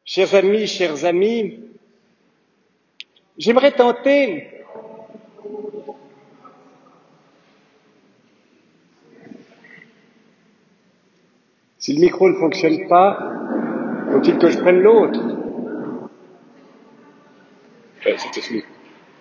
Chers amis, j'aimerais tenter si le micro ne fonctionne pas, faut-il que je prenne l'autre? C'était ce micro.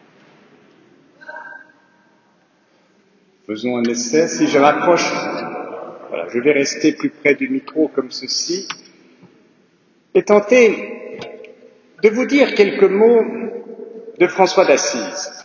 Faisons un essai. Si je rapproche, voilà, je vais rester plus près du micro comme ceci et tenter de vous dire quelques mots de François d'Assise.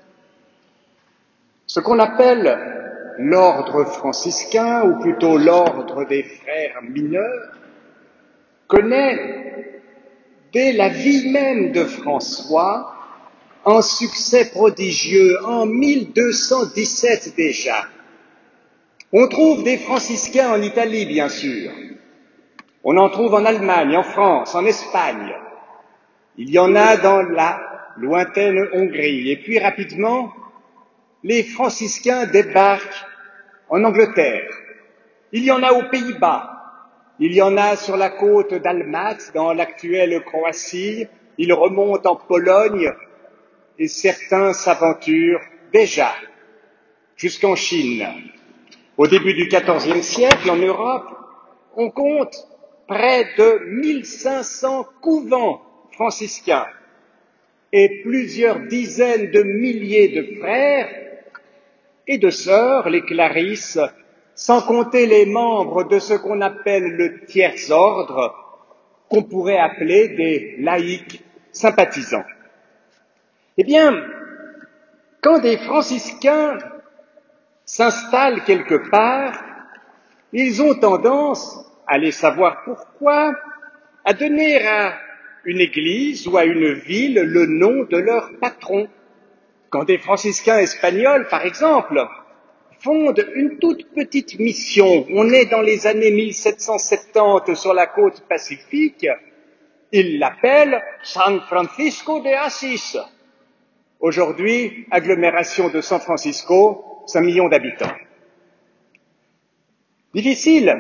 Ce qu'on appelle l'ordre franciscain, ou plutôt l'ordre des frères mineurs, connaît, dès la vie même de François, un succès prodigieux en 1217 déjà. On trouve des franciscains en Italie, bien sûr. On en trouve en Allemagne, en France, en Espagne. Il y en a dans la lointaine Hongrie. Et puis rapidement, les franciscains débarquent en Angleterre. Il y en a aux Pays-Bas. Il y en a sur la côte d'Almaty, dans l'actuelle Croatie. Ils remontent en Pologne et certains s'aventurent déjà jusqu'en Chine. Au début du XIVe siècle, en Europe, on compte près de 1500 couvents franciscains et plusieurs dizaines de milliers de frères et de sœurs, les Clarisses, sans compter les membres de ce qu'on appelle le tiers-ordre, qu'on pourrait appeler des laïcs sympathisants. Eh bien, quand des franciscains s'installent quelque part, ils ont tendance, allez savoir pourquoi, à donner à une église ou à une ville le nom de leur patron. Quand des franciscains espagnols, par exemple, fondent une toute petite mission, on est dans les années 1770 sur la côte pacifique, ils l'appellent San Francisco de Asís. Aujourd'hui, agglomération de San Francisco, 5 millions d'habitants. Difficile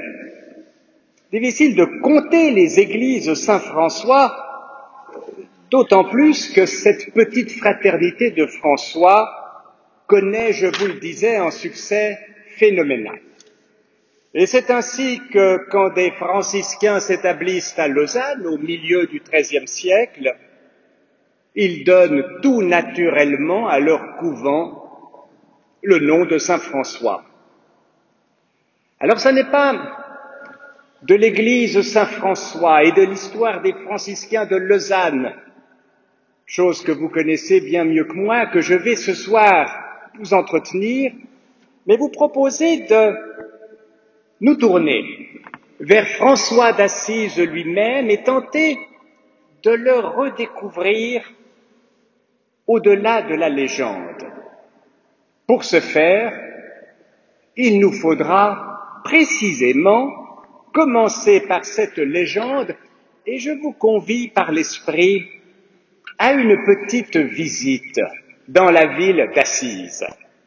de compter les églises Saint-François, d'autant plus que cette petite fraternité de François connaît, je vous le disais, un succès phénoménal. Et c'est ainsi que, quand des franciscains s'établissent à Lausanne, au milieu du XIIIe siècle, ils donnent tout naturellement à leur couvent le nom de Saint-François. Alors, ce n'est pas de l'église Saint-François et de l'histoire des franciscains de Lausanne, chose que vous connaissez bien mieux que moi, que je vais ce soir vous entretenir, mais vous proposer de nous tourner vers François d'Assise lui-même et tenter de le redécouvrir au-delà de la légende. Pour ce faire, il nous faudra précisément commencer par cette légende et je vous convie par l'esprit à une petite visite dans la ville d'Assise.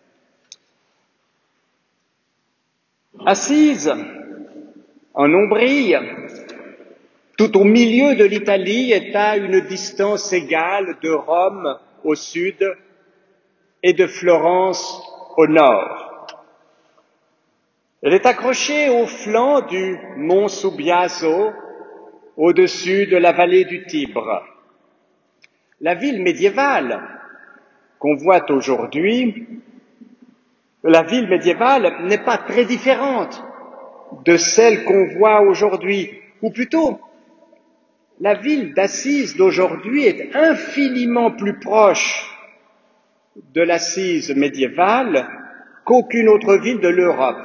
Assise, en Ombrie, tout au milieu de l'Italie, est à une distance égale de Rome au sud et de Florence au nord. Elle est accrochée au flanc du mont Subbiaso, au-dessus de la vallée du Tibre. La ville médiévale qu'on voit aujourd'hui, la ville médiévale n'est pas très différente de celle qu'on voit aujourd'hui, ou plutôt, la ville d'Assise d'aujourd'hui est infiniment plus proche de l'Assise médiévale qu'aucune autre ville de l'Europe.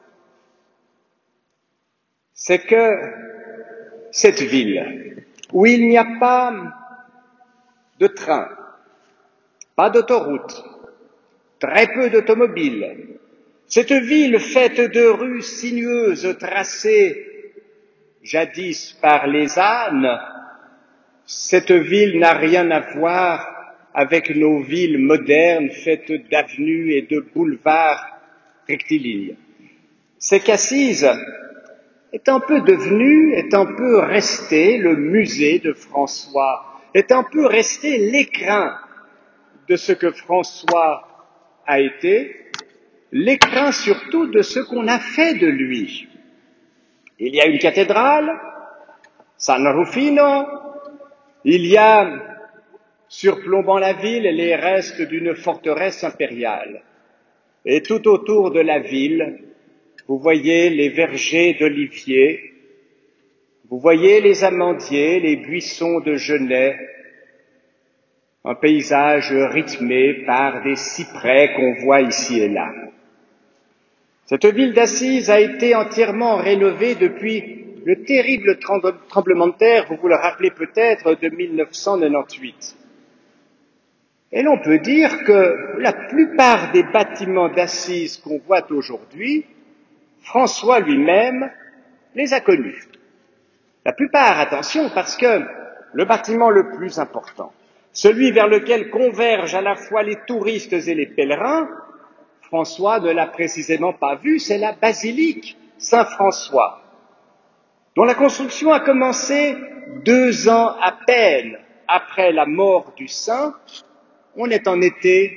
C'est que cette ville, où il n'y a pas de train, pas d'autoroute, très peu d'automobiles, cette ville faite de rues sinueuses tracées jadis par les ânes, cette ville n'a rien à voir avec nos villes modernes faites d'avenues et de boulevards rectilignes. C'est qu'Assise est un peu devenu, est un peu resté le musée de François, est un peu resté l'écrin de ce que François a été, l'écrin surtout de ce qu'on a fait de lui. Il y a une cathédrale, San Rufino, il y a, surplombant la ville, les restes d'une forteresse impériale. Et tout autour de la ville, vous voyez les vergers d'oliviers, vous voyez les amandiers, les buissons de genêts, un paysage rythmé par des cyprès qu'on voit ici et là. Cette ville d'Assise a été entièrement rénovée depuis le terrible tremblement de terre, vous vous le rappelez peut-être, de 1998. Et l'on peut dire que la plupart des bâtiments d'Assise qu'on voit aujourd'hui, François lui-même les a connus. La plupart, attention, parce que le bâtiment le plus important, celui vers lequel convergent à la fois les touristes et les pèlerins, François ne l'a précisément pas vu, c'est la basilique Saint-François, dont la construction a commencé 2 ans à peine après la mort du saint. On est en été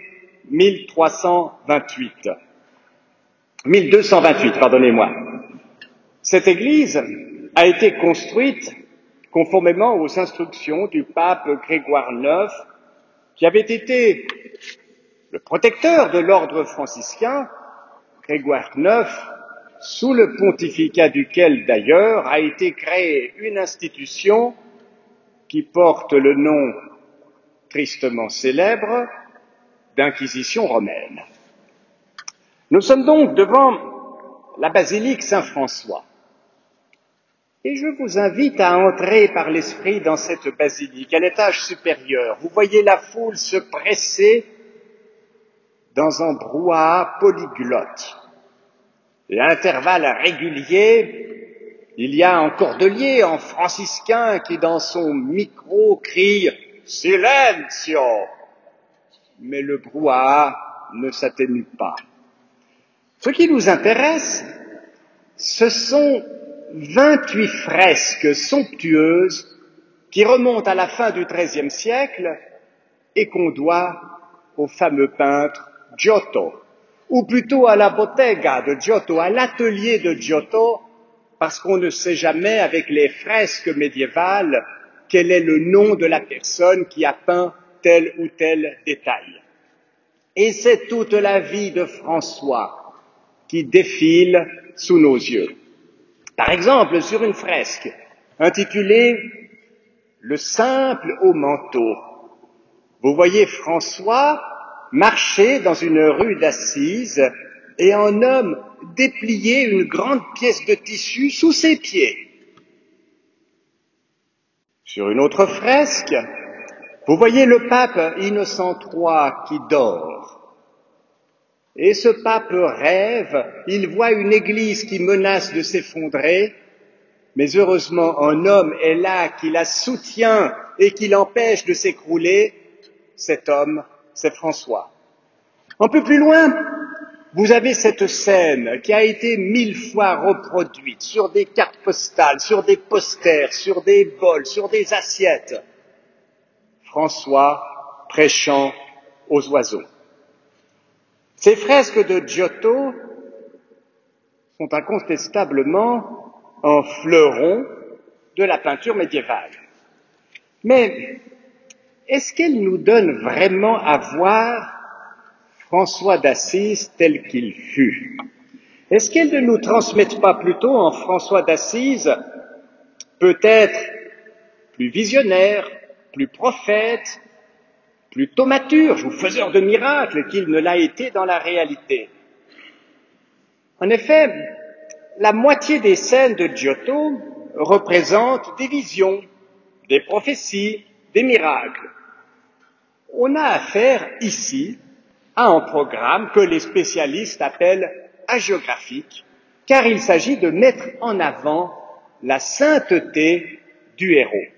1228, pardonnez-moi. Cette église a été construite conformément aux instructions du pape Grégoire IX, qui avait été le protecteur de l'ordre franciscain. Grégoire IX, sous le pontificat duquel d'ailleurs a été créée une institution qui porte le nom tristement célèbre d'Inquisition romaine. Nous sommes donc devant la basilique Saint-François. Et je vous invite à entrer par l'esprit dans cette basilique, à l'étage supérieur. Vous voyez la foule se presser dans un brouhaha polyglotte. Et à intervalles réguliers, il y a un cordelier, un franciscain qui dans son micro crie « Silenzio !» Mais le brouhaha ne s'atténue pas. Ce qui nous intéresse, ce sont 28 fresques somptueuses qui remontent à la fin du XIIIe siècle et qu'on doit au fameux peintre Giotto, ou plutôt à la bottega de Giotto, à l'atelier de Giotto, parce qu'on ne sait jamais avec les fresques médiévales quel est le nom de la personne qui a peint tel ou tel détail. Et c'est toute la vie de François qui défile sous nos yeux. Par exemple, sur une fresque intitulée « Le simple au manteau », vous voyez François marcher dans une rue d'Assise et un homme déplier une grande pièce de tissu sous ses pieds. Sur une autre fresque, vous voyez le pape Innocent III qui dort. Et ce pape rêve, il voit une église qui menace de s'effondrer, mais heureusement un homme est là qui la soutient et qui l'empêche de s'écrouler. Cet homme, c'est François. Un peu plus loin, vous avez cette scène qui a été 1000 fois reproduite sur des cartes postales, sur des posters, sur des bols, sur des assiettes. François prêchant aux oiseaux. Ces fresques de Giotto sont incontestablement un fleuron de la peinture médiévale. Mais est-ce qu'elles nous donnent vraiment à voir François d'Assise tel qu'il fut? Est-ce qu'elles ne nous transmettent pas plutôt en François d'Assise peut-être plus visionnaire, plus prophète, plus thaumaturge ou faiseur de miracles qu'il ne l'a été dans la réalité? En effet, la moitié des scènes de Giotto représentent des visions, des prophéties, des miracles. On a affaire ici à un programme que les spécialistes appellent hagiographique, car il s'agit de mettre en avant la sainteté du héros.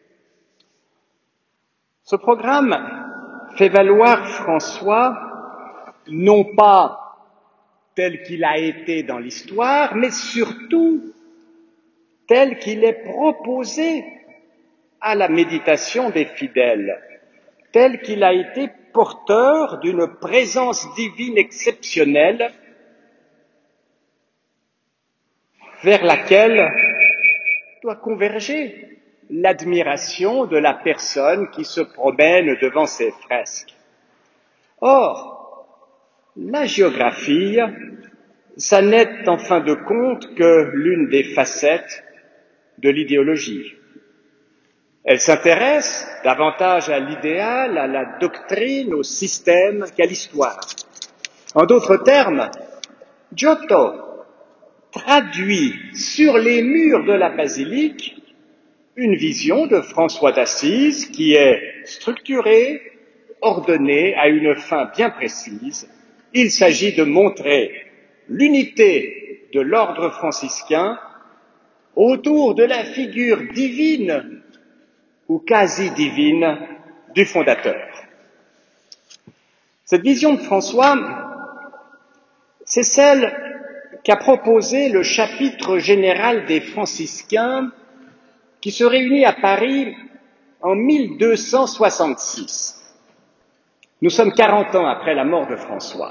Ce programme fait valoir François non pas tel qu'il a été dans l'histoire, mais surtout tel qu'il est proposé à la méditation des fidèles, tel qu'il a été porteur d'une présence divine exceptionnelle vers laquelle doit converger l'admiration de la personne qui se promène devant ces fresques. Or, la géographie, ça n'est en fin de compte que l'une des facettes de l'idéologie. Elle s'intéresse davantage à l'idéal, à la doctrine, au système qu'à l'histoire. En d'autres termes, Giotto traduit sur les murs de la basilique une vision de François d'Assise qui est structurée, ordonnée à une fin bien précise. Il s'agit de montrer l'unité de l'ordre franciscain autour de la figure divine ou quasi divine du fondateur. Cette vision de François, c'est celle qu'a proposé le chapitre général des franciscains qui se réunit à Paris en 1266. Nous sommes 40 ans après la mort de François.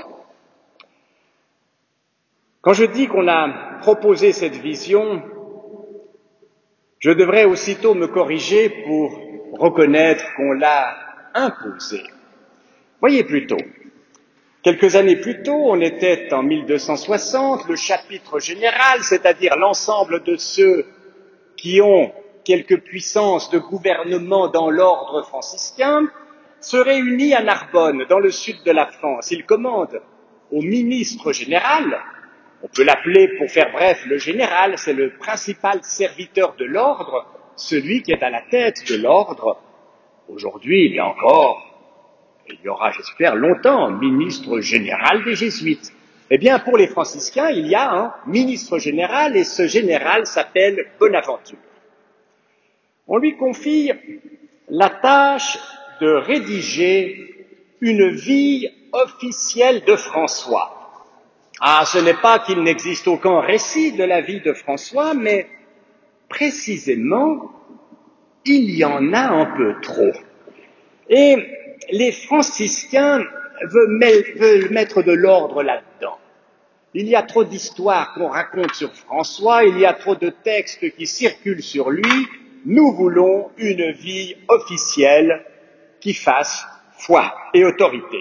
Quand je dis qu'on a proposé cette vision, je devrais aussitôt me corriger pour reconnaître qu'on l'a imposée. Voyez plutôt, quelques années plus tôt, on était en 1260, le chapitre général, c'est-à-dire l'ensemble de ceux qui ont quelque puissance de gouvernement dans l'ordre franciscain, se réunit à Narbonne, dans le sud de la France. Il commande au ministre général, on peut l'appeler, pour faire bref, le général, c'est le principal serviteur de l'ordre, celui qui est à la tête de l'ordre. Aujourd'hui, il y a encore, il y aura, j'espère, longtemps, ministre général des Jésuites. Eh bien, pour les franciscains, il y a un ministre général, et ce général s'appelle Bonaventure. On lui confie la tâche de rédiger une vie officielle de François. Ah, ce n'est pas qu'il n'existe aucun récit de la vie de François, mais précisément, il y en a un peu trop. Et les franciscains veulent mettre de l'ordre là-dedans. Il y a trop d'histoires qu'on raconte sur François, il y a trop de textes qui circulent sur lui. Nous voulons une vie officielle qui fasse foi et autorité.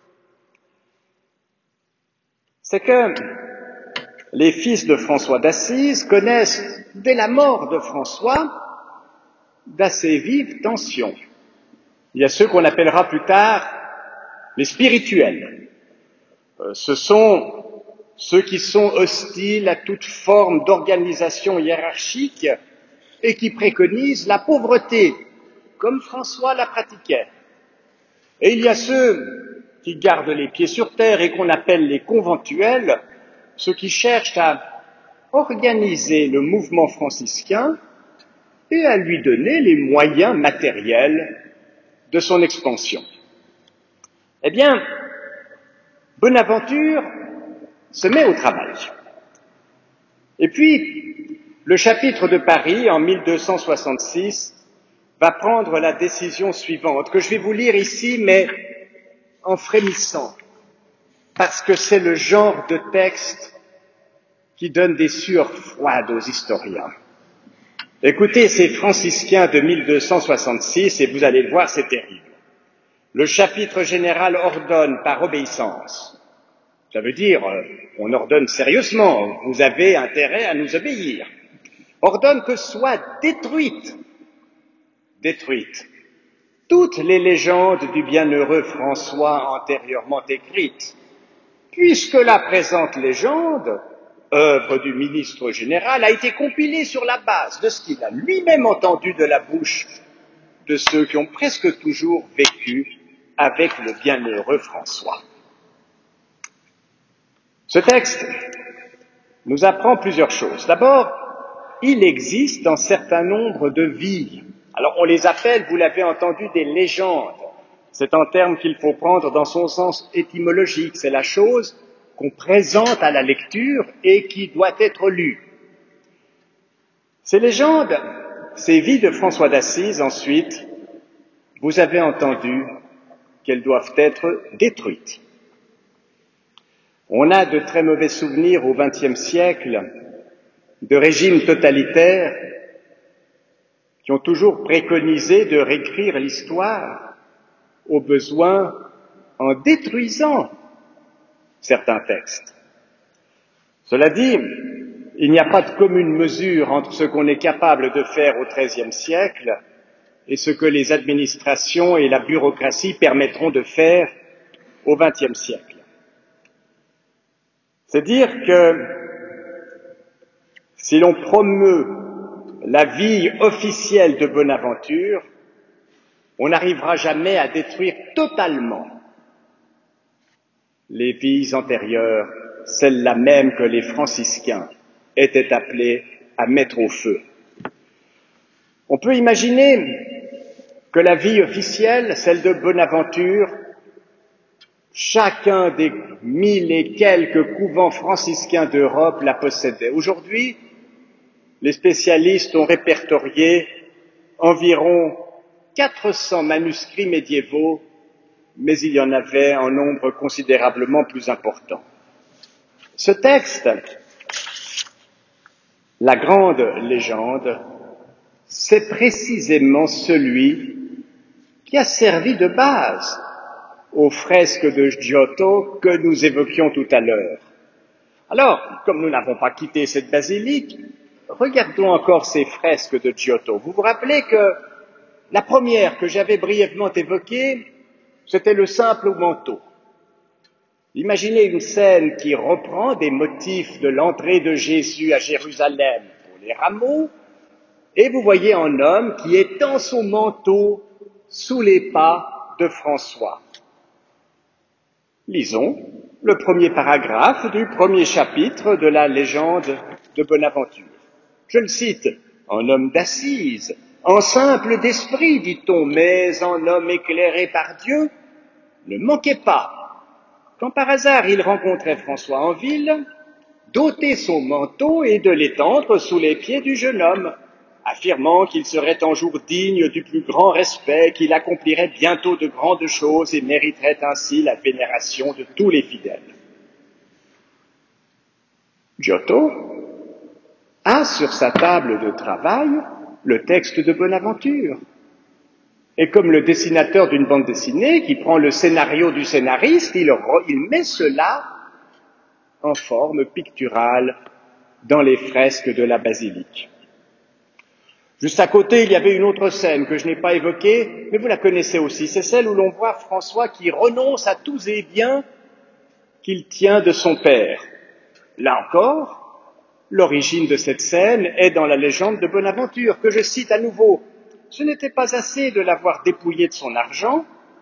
C'est que les fils de François d'Assise connaissent, dès la mort de François, d'assez vives tensions. Il y a ceux qu'on appellera plus tard les spirituels. Ce sont ceux qui sont hostiles à toute forme d'organisation hiérarchique et qui préconisent la pauvreté, comme François la pratiquait. Et il y a ceux qui gardent les pieds sur terre et qu'on appelle les conventuels, ceux qui cherchent à organiser le mouvement franciscain et à lui donner les moyens matériels de son expansion. Eh bien, Bonaventure se met au travail. Et puis, le chapitre de Paris, en 1266, va prendre la décision suivante, que je vais vous lire ici, mais en frémissant, parce que c'est le genre de texte qui donne des sueurs froides aux historiens. Écoutez ces franciscains de 1266 et vous allez le voir, c'est terrible. Le chapitre général ordonne par obéissance. Ça veut dire, on ordonne sérieusement, vous avez intérêt à nous obéir. Ordonne que soit détruite toutes les légendes du bienheureux François antérieurement écrites, puisque la présente légende, œuvre du ministre général, a été compilée sur la base de ce qu'il a lui-même entendu de la bouche de ceux qui ont presque toujours vécu avec le bienheureux François. Ce texte nous apprend plusieurs choses. D'abord, il existe un certain nombre de vies. Alors on les appelle, vous l'avez entendu, des légendes. C'est un terme qu'il faut prendre dans son sens étymologique. C'est la chose qu'on présente à la lecture et qui doit être lue. Ces légendes, ces vies de François d'Assise, ensuite, vous avez entendu qu'elles doivent être détruites. On a de très mauvais souvenirs au XXe siècle de régimes totalitaires qui ont toujours préconisé de réécrire l'histoire, au besoin en détruisant certains textes. Cela dit, il n'y a pas de commune mesure entre ce qu'on est capable de faire au XIIIe siècle et ce que les administrations et la bureaucratie permettront de faire au XXe siècle. C'est dire que si l'on promeut la vie officielle de Bonaventure, on n'arrivera jamais à détruire totalement les vies antérieures, celles-là même que les franciscains étaient appelés à mettre au feu. On peut imaginer que la vie officielle, celle de Bonaventure, chacun des 1000 et quelques couvents franciscains d'Europe la possédait. Aujourd'hui, les spécialistes ont répertorié environ 400 manuscrits médiévaux, mais il y en avait un nombre considérablement plus important. Ce texte, la grande légende, c'est précisément celui qui a servi de base aux fresques de Giotto que nous évoquions tout à l'heure. Alors, comme nous n'avons pas quitté cette basilique, regardons encore ces fresques de Giotto. Vous vous rappelez que la première que j'avais brièvement évoquée, c'était le simple manteau. Imaginez une scène qui reprend des motifs de l'entrée de Jésus à Jérusalem pour les rameaux, et vous voyez un homme qui étend son manteau sous les pas de François. Lisons le premier paragraphe du premier chapitre de la légende de Bonaventure. Je le cite, « Un homme d'Assise, en simple d'esprit, dit-on, mais en homme éclairé par Dieu, ne manquait pas, quand par hasard il rencontrait François en ville, d'ôter son manteau et de l'étendre sous les pieds du jeune homme, affirmant qu'il serait un jour digne du plus grand respect, qu'il accomplirait bientôt de grandes choses et mériterait ainsi la vénération de tous les fidèles. » Giotto a sur sa table de travail le texte de Bonaventure. Et comme le dessinateur d'une bande dessinée qui prend le scénario du scénariste, il met cela en forme picturale dans les fresques de la basilique. Juste à côté, il y avait une autre scène que je n'ai pas évoquée, mais vous la connaissez aussi. C'est celle où l'on voit François qui renonce à tous les biens qu'il tient de son père. Là encore, l'origine de cette scène est dans la légende de Bonaventure, que je cite à nouveau. Ce n'était pas assez de l'avoir dépouillé de son argent,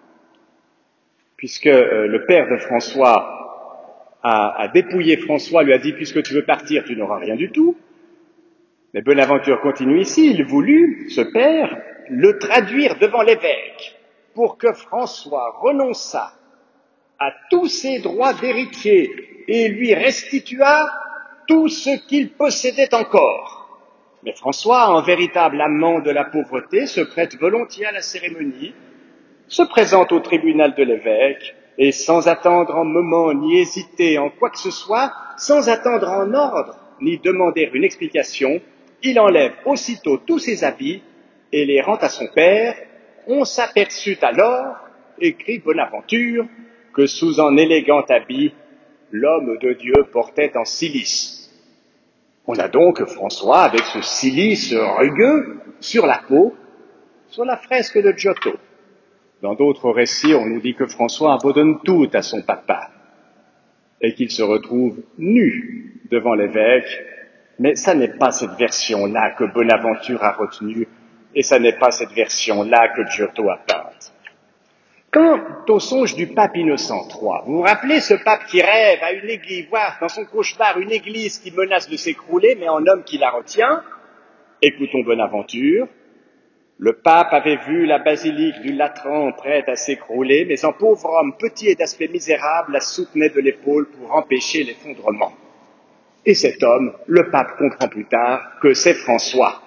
puisque le père de François a dépouillé François, lui a dit « puisque tu veux partir, tu n'auras rien du tout ». Mais Bonaventure continue ici, il voulut, ce père, le traduire devant l'évêque pour que François renonçât à tous ses droits d'héritier et lui restituât tout ce qu'il possédait encore. Mais François, en véritable amant de la pauvreté, se prête volontiers à la cérémonie, se présente au tribunal de l'évêque et sans attendre un moment ni hésiter en quoi que ce soit, sans attendre un ordre ni demander une explication, il enlève aussitôt tous ses habits et les rend à son père. On s'aperçut alors, écrit Bonaventure, que sous un élégant habit, l'homme de Dieu portait un cilice. On a donc François avec ce cilice rugueux sur la peau, sur la fresque de Giotto. Dans d'autres récits, on nous dit que François abandonne tout à son papa et qu'il se retrouve nu devant l'évêque. Mais ça n'est pas cette version-là que Bonaventure a retenue, et ça n'est pas cette version-là que Giotto a peinte. Quant au songe du pape Innocent III, vous vous rappelez ce pape qui rêve à une église, voire dans son cauchemar une église qui menace de s'écrouler, mais un homme qui la retient? Écoutons Bonaventure. Le pape avait vu la basilique du Latran prête à s'écrouler, mais un pauvre homme petit et d'aspect misérable la soutenait de l'épaule pour empêcher l'effondrement. Et cet homme, le pape comprend plus tard que c'est François.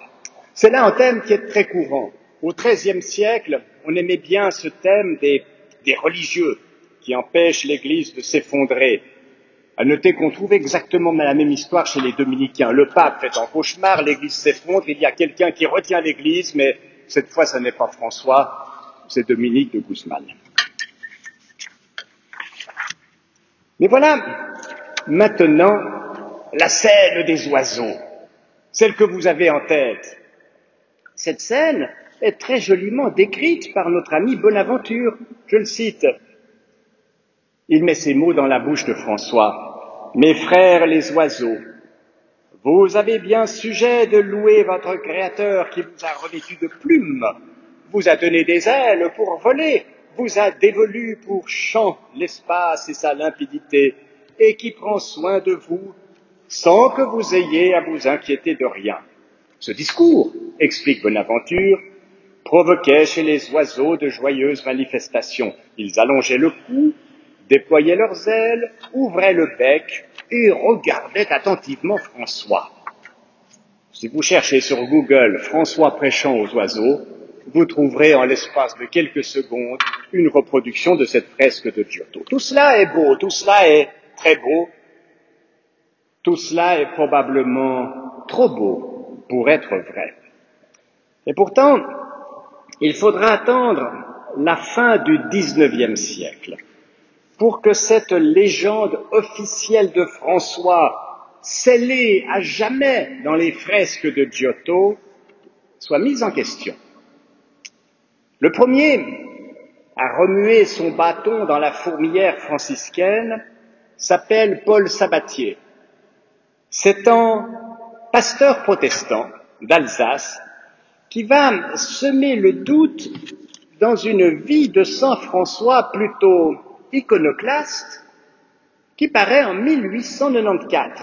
C'est là un thème qui est très courant. Au XIIIe siècle, on aimait bien ce thème des religieux qui empêchent l'Église de s'effondrer. À noter qu'on trouve exactement la même histoire chez les dominicains. Le pape fait un cauchemar, l'Église s'effondre, il y a quelqu'un qui retient l'Église, mais cette fois, ce n'est pas François, c'est Dominique de Guzman. Mais voilà, maintenant, la scène des oiseaux, celle que vous avez en tête. Cette scène est très joliment décrite par notre ami Bonaventure. Je le cite. Il met ces mots dans la bouche de François. « Mes frères les oiseaux, vous avez bien sujet de louer votre Créateur qui vous a revêtu de plumes, vous a donné des ailes pour voler, vous a dévolu pour chant l'espace et sa limpidité, et qui prend soin de vous sans que vous ayez à vous inquiéter de rien. » Ce discours, explique Bonaventure, provoquait chez les oiseaux de joyeuses manifestations. Ils allongeaient le cou, déployaient leurs ailes, ouvraient le bec et regardaient attentivement François. Si vous cherchez sur Google François prêchant aux oiseaux, vous trouverez en l'espace de quelques secondes une reproduction de cette fresque de Giotto. Tout cela est beau, tout cela est très beau, tout cela est probablement trop beau pour être vrai. Et pourtant, il faudra attendre la fin du XIXe siècle pour que cette légende officielle de François, scellée à jamais dans les fresques de Giotto, soit mise en question. Le premier à remuer son bâton dans la fourmilière franciscaine s'appelle Paul Sabatier. C'est un pasteur protestant d'Alsace qui va semer le doute dans une vie de saint François plutôt iconoclaste qui paraît en 1894.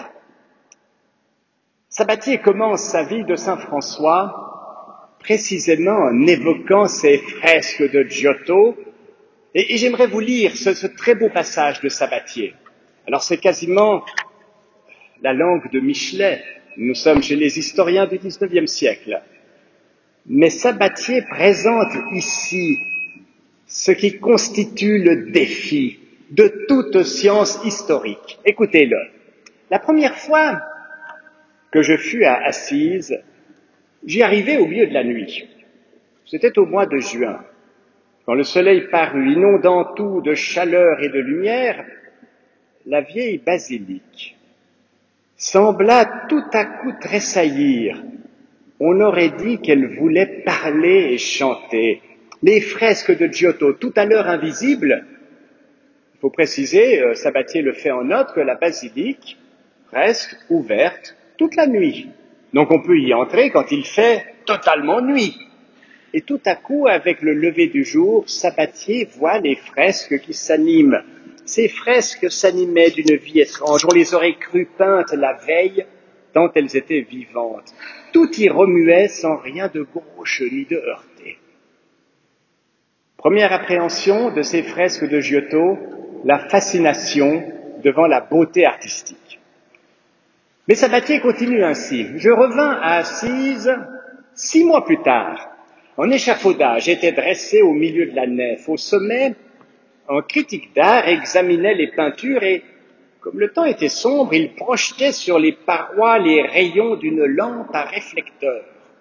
Sabatier commence sa vie de saint François précisément en évoquant ces fresques de Giotto et j'aimerais vous lire ce très beau passage de Sabatier. Alors c'est quasiment la langue de Michelet, nous sommes chez les historiens du XIXe siècle. Mais Sabatier présente ici ce qui constitue le défi de toute science historique. Écoutez-le. La première fois que je fus à Assise, j'y arrivai au milieu de la nuit. C'était au mois de juin. Quand le soleil parut, inondant tout de chaleur et de lumière, la vieille basilique sembla tout à coup tressaillir. On aurait dit qu'elle voulait parler et chanter. Les fresques de Giotto, tout à l'heure invisibles, il faut préciser, Sabatier le fait en note, que la basilique reste ouverte toute la nuit. Donc on peut y entrer quand il fait totalement nuit. Et tout à coup, avec le lever du jour, Sabatier voit les fresques qui s'animent. Ces fresques s'animaient d'une vie étrange. On les aurait crues peintes la veille, tant elles étaient vivantes. Tout y remuait sans rien de gauche ni de heurté. Première appréhension de ces fresques de Giotto, la fascination devant la beauté artistique. Mais Sabatier continue ainsi. Je revins à Assise 6 mois plus tard. Un échafaudage était dressé au milieu de la nef. Au sommet, un critique d'art examinait les peintures et, comme le temps était sombre, il projetait sur les parois les rayons d'une lampe à réflecteur.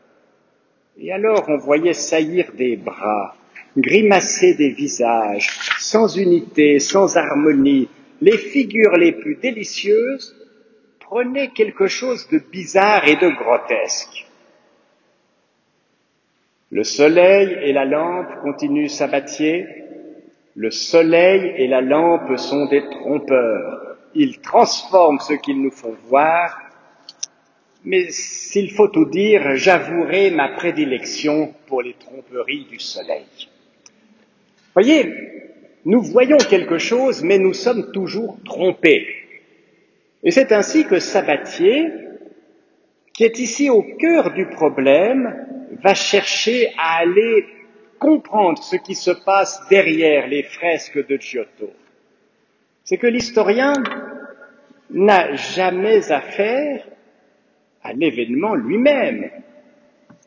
Et alors on voyait saillir des bras, grimacer des visages, sans unité, sans harmonie. Les figures les plus délicieuses prenaient quelque chose de bizarre et de grotesque. Le soleil et la lampe, continue Sabatier, le soleil et la lampe sont des trompeurs. Ils transforment ce qu'ils nous font voir, mais s'il faut tout dire, j'avouerai ma prédilection pour les tromperies du soleil. Voyez, nous voyons quelque chose, mais nous sommes toujours trompés. Et c'est ainsi que Sabatier, qui est ici au cœur du problème, va chercher à aller comprendre ce qui se passe derrière les fresques de Giotto. C'est que l'historien n'a jamais affaire à l'événement lui-même.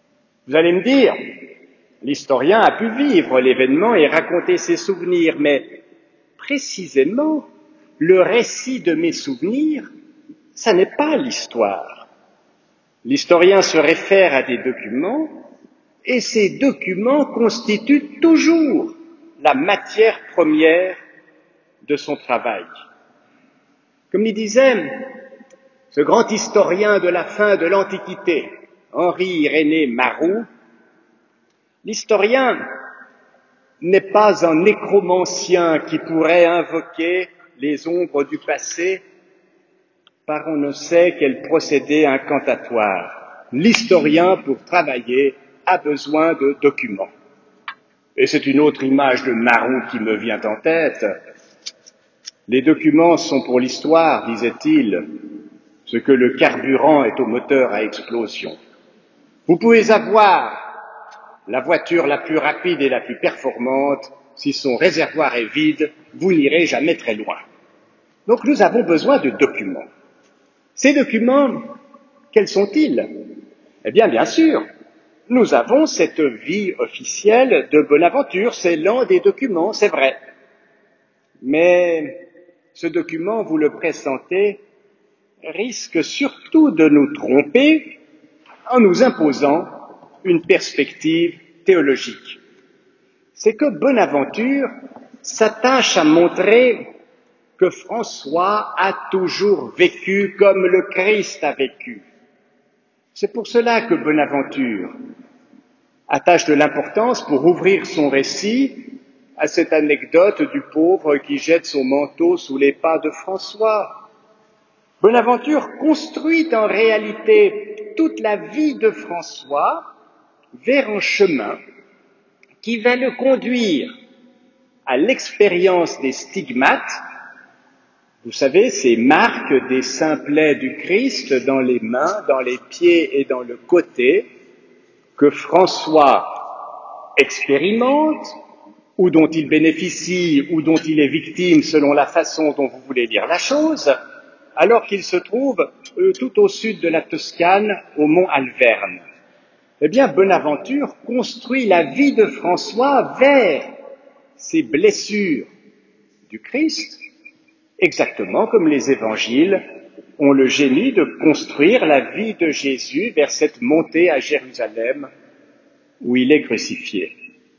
Vous allez me dire, l'historien a pu vivre l'événement et raconter ses souvenirs, mais précisément, le récit de mes souvenirs, ça n'est pas l'histoire. L'historien se réfère à des documents, et ces documents constituent toujours la matière première de son travail. Comme il disait ce grand historien de la fin de l'Antiquité, Henri-Irénée Maroux, l'historien n'est pas un nécromancien qui pourrait invoquer les ombres du passé par on ne sait quel procédé incantatoire. L'historien, pour travailler, a besoin de documents. Et c'est une autre image de Maroux qui me vient en tête. Les documents sont pour l'histoire, disait-il, ce que le carburant est au moteur à explosion. Vous pouvez avoir la voiture la plus rapide et la plus performante, si son réservoir est vide, vous n'irez jamais très loin. Donc nous avons besoin de documents. Ces documents, quels sont-ils? Eh bien sûr, nous avons cette vie officielle de Bonaventure, c'est l'un des documents, c'est vrai. Mais ce document, vous le pressentez, risque surtout de nous tromper en nous imposant une perspective théologique. C'est que Bonaventure s'attache à montrer que François a toujours vécu comme le Christ a vécu. C'est pour cela que Bonaventure attache de l'importance pour ouvrir son récit à cette anecdote du pauvre qui jette son manteau sous les pas de François. Bonaventure construit en réalité toute la vie de François vers un chemin qui va le conduire à l'expérience des stigmates. Vous savez, ces marques des simplets du Christ dans les mains, dans les pieds et dans le côté, que François expérimente, ou dont il bénéficie, ou dont il est victime selon la façon dont vous voulez lire la chose, alors qu'il se trouve tout au sud de la Toscane, au mont Alverne. Eh bien, Bonaventure construit la vie de François vers ces blessures du Christ, exactement comme les évangiles ont le génie de construire la vie de Jésus vers cette montée à Jérusalem où il est crucifié.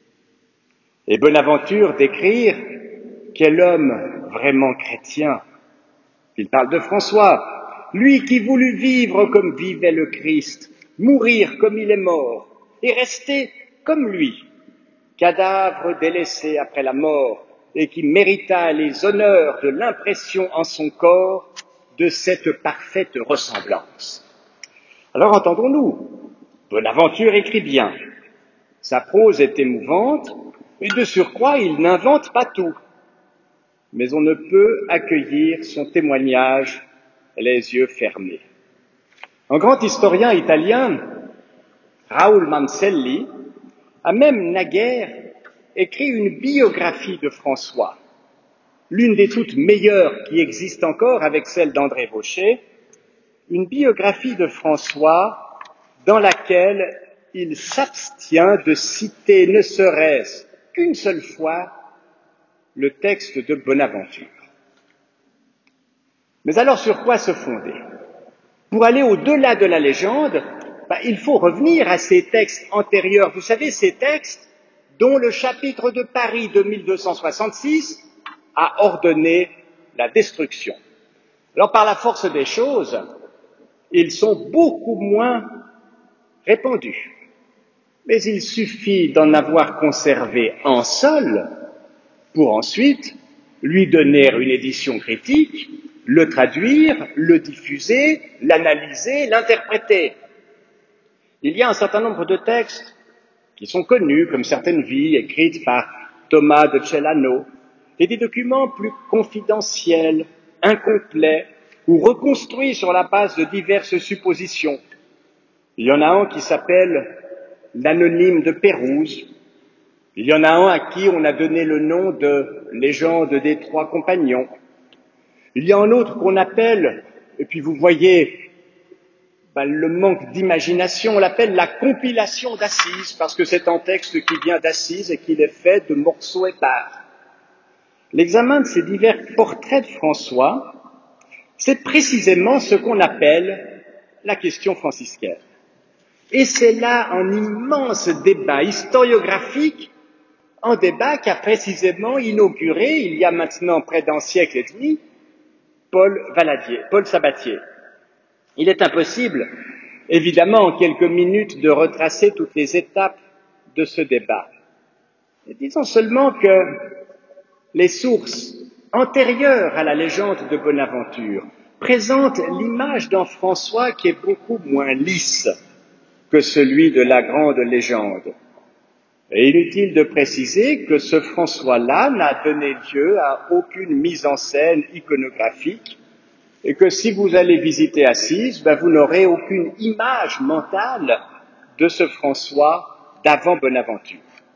Et Bonaventure d'écrire quel homme vraiment chrétien. Il parle de François, lui qui voulut vivre comme vivait le Christ, mourir comme il est mort, et rester comme lui, cadavre délaissé après la mort, et qui mérita les honneurs de l'impression en son corps de cette parfaite ressemblance. Alors entendons-nous, Bonaventure écrit bien, sa prose est émouvante, et de surcroît il n'invente pas tout, mais on ne peut accueillir son témoignage les yeux fermés. Un grand historien italien, Raoul Manzelli, a même naguère écrit une biographie de François, l'une des toutes meilleures qui existe encore avec celle d'André Vauchet, une biographie de François dans laquelle il s'abstient de citer ne serait-ce qu'une seule fois le texte de Bonaventure. Mais alors sur quoi se fonder? Pour aller au-delà de la légende, il faut revenir à ces textes antérieurs. Vous savez, ces textes dont le chapitre de Paris de 1266 a ordonné la destruction. Alors par la force des choses, ils sont beaucoup moins répandus. Mais il suffit d'en avoir conservé un seul pour ensuite lui donner une édition critique, le traduire, le diffuser, l'analyser, l'interpréter. Il y a un certain nombre de textes qui sont connus, comme certaines vies écrites par Thomas de Celano, et des documents plus confidentiels, incomplets, ou reconstruits sur la base de diverses suppositions. Il y en a un qui s'appelle l'Anonyme de Pérouse. Il y en a un à qui on a donné le nom de Légende des Trois Compagnons. Il y a un autre qu'on appelle, et puis vous voyez le manque d'imagination, on l'appelle la compilation d'Assise, parce que c'est un texte qui vient d'Assise et qu'il est fait de morceaux épars. L'examen de ces divers portraits de François, c'est précisément ce qu'on appelle la question franciscaine. Et c'est là un immense débat historiographique, un débat qu'a précisément inauguré, il y a maintenant près d'un siècle et demi, Paul Sabatier. Il est impossible, évidemment, en quelques minutes, de retracer toutes les étapes de ce débat. Et disons seulement que les sources antérieures à la légende de Bonaventure présentent l'image d'un François qui est beaucoup moins lisse que celui de la grande légende. Et inutile de préciser que ce François-là n'a donné lieu à aucune mise en scène iconographique et que si vous allez visiter Assise, vous n'aurez aucune image mentale de ce François d'avant Bonaventure.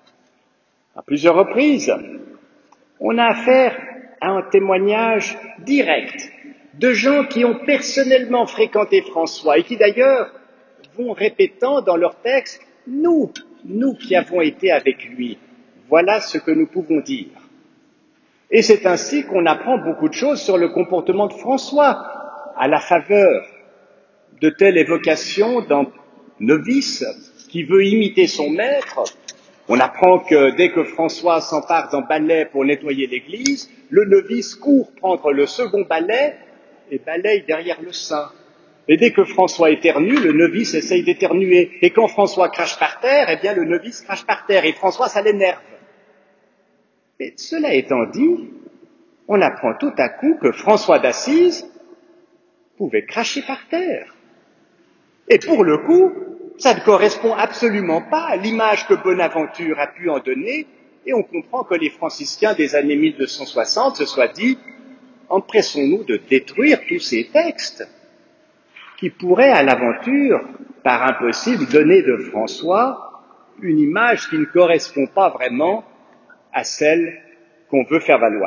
À plusieurs reprises, on a affaire à un témoignage direct de gens qui ont personnellement fréquenté François et qui d'ailleurs vont répétant dans leurs textes « nous qui avons été avec lui, voilà ce que nous pouvons dire ». Et c'est ainsi qu'on apprend beaucoup de choses sur le comportement de François à la faveur de telle évocation d'un novice qui veut imiter son maître. On apprend que dès que François s'empare d'un balai pour nettoyer l'église, le novice court prendre le second balai et balaye derrière le saint. Et dès que François éternue, le novice essaye d'éternuer. Et quand François crache par terre, le novice crache par terre. Et François, ça l'énerve. Mais cela étant dit, on apprend tout à coup que François d'Assise pouvait cracher par terre. Et pour le coup, ça ne correspond absolument pas à l'image que Bonaventure a pu en donner, et on comprend que les franciscains des années 1260 se soient dit « empressons-nous de détruire tous ces textes qui pourraient à l'aventure, par impossible, donner de François une image qui ne correspond pas vraiment à celle qu'on veut faire valoir. »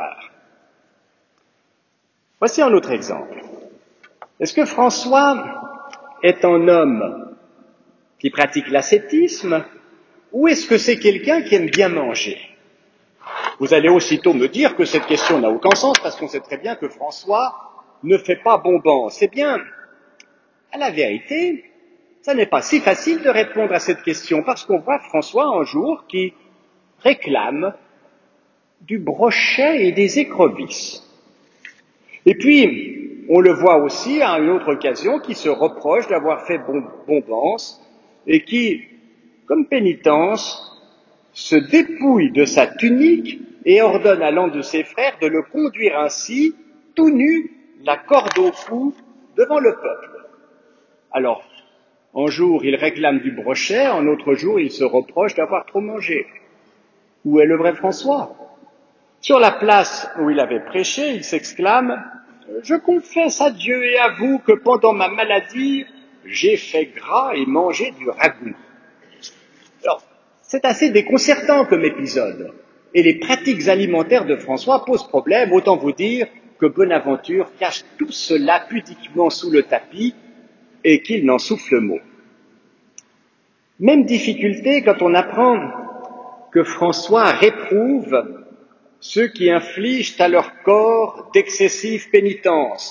Voici un autre exemple. Est-ce que François est un homme qui pratique l'ascétisme ou est-ce que c'est quelqu'un qui aime bien manger? Vous allez aussitôt me dire que cette question n'a aucun sens parce qu'on sait très bien que François ne fait pas bombance. Eh bien, à la vérité, ça n'est pas si facile de répondre à cette question parce qu'on voit François un jour qui réclame du brochet et des écrevisses. Et puis, on le voit aussi à une autre occasion qui se reproche d'avoir fait bombance et qui, comme pénitence, se dépouille de sa tunique et ordonne à l'un de ses frères de le conduire ainsi, tout nu, la corde au cou, devant le peuple. Alors, un jour, il réclame du brochet, un autre jour, il se reproche d'avoir trop mangé. Où est le vrai François? Sur la place où il avait prêché, il s'exclame « Je confesse à Dieu et à vous que pendant ma maladie, j'ai fait gras et mangé du ragoût. » Alors, c'est assez déconcertant comme épisode. Et les pratiques alimentaires de François posent problème, autant vous dire que Bonaventure cache tout cela pudiquement sous le tapis et qu'il n'en souffle mot. Même difficulté quand on apprend que François réprouve ceux qui infligent à leur corps d'excessives pénitences.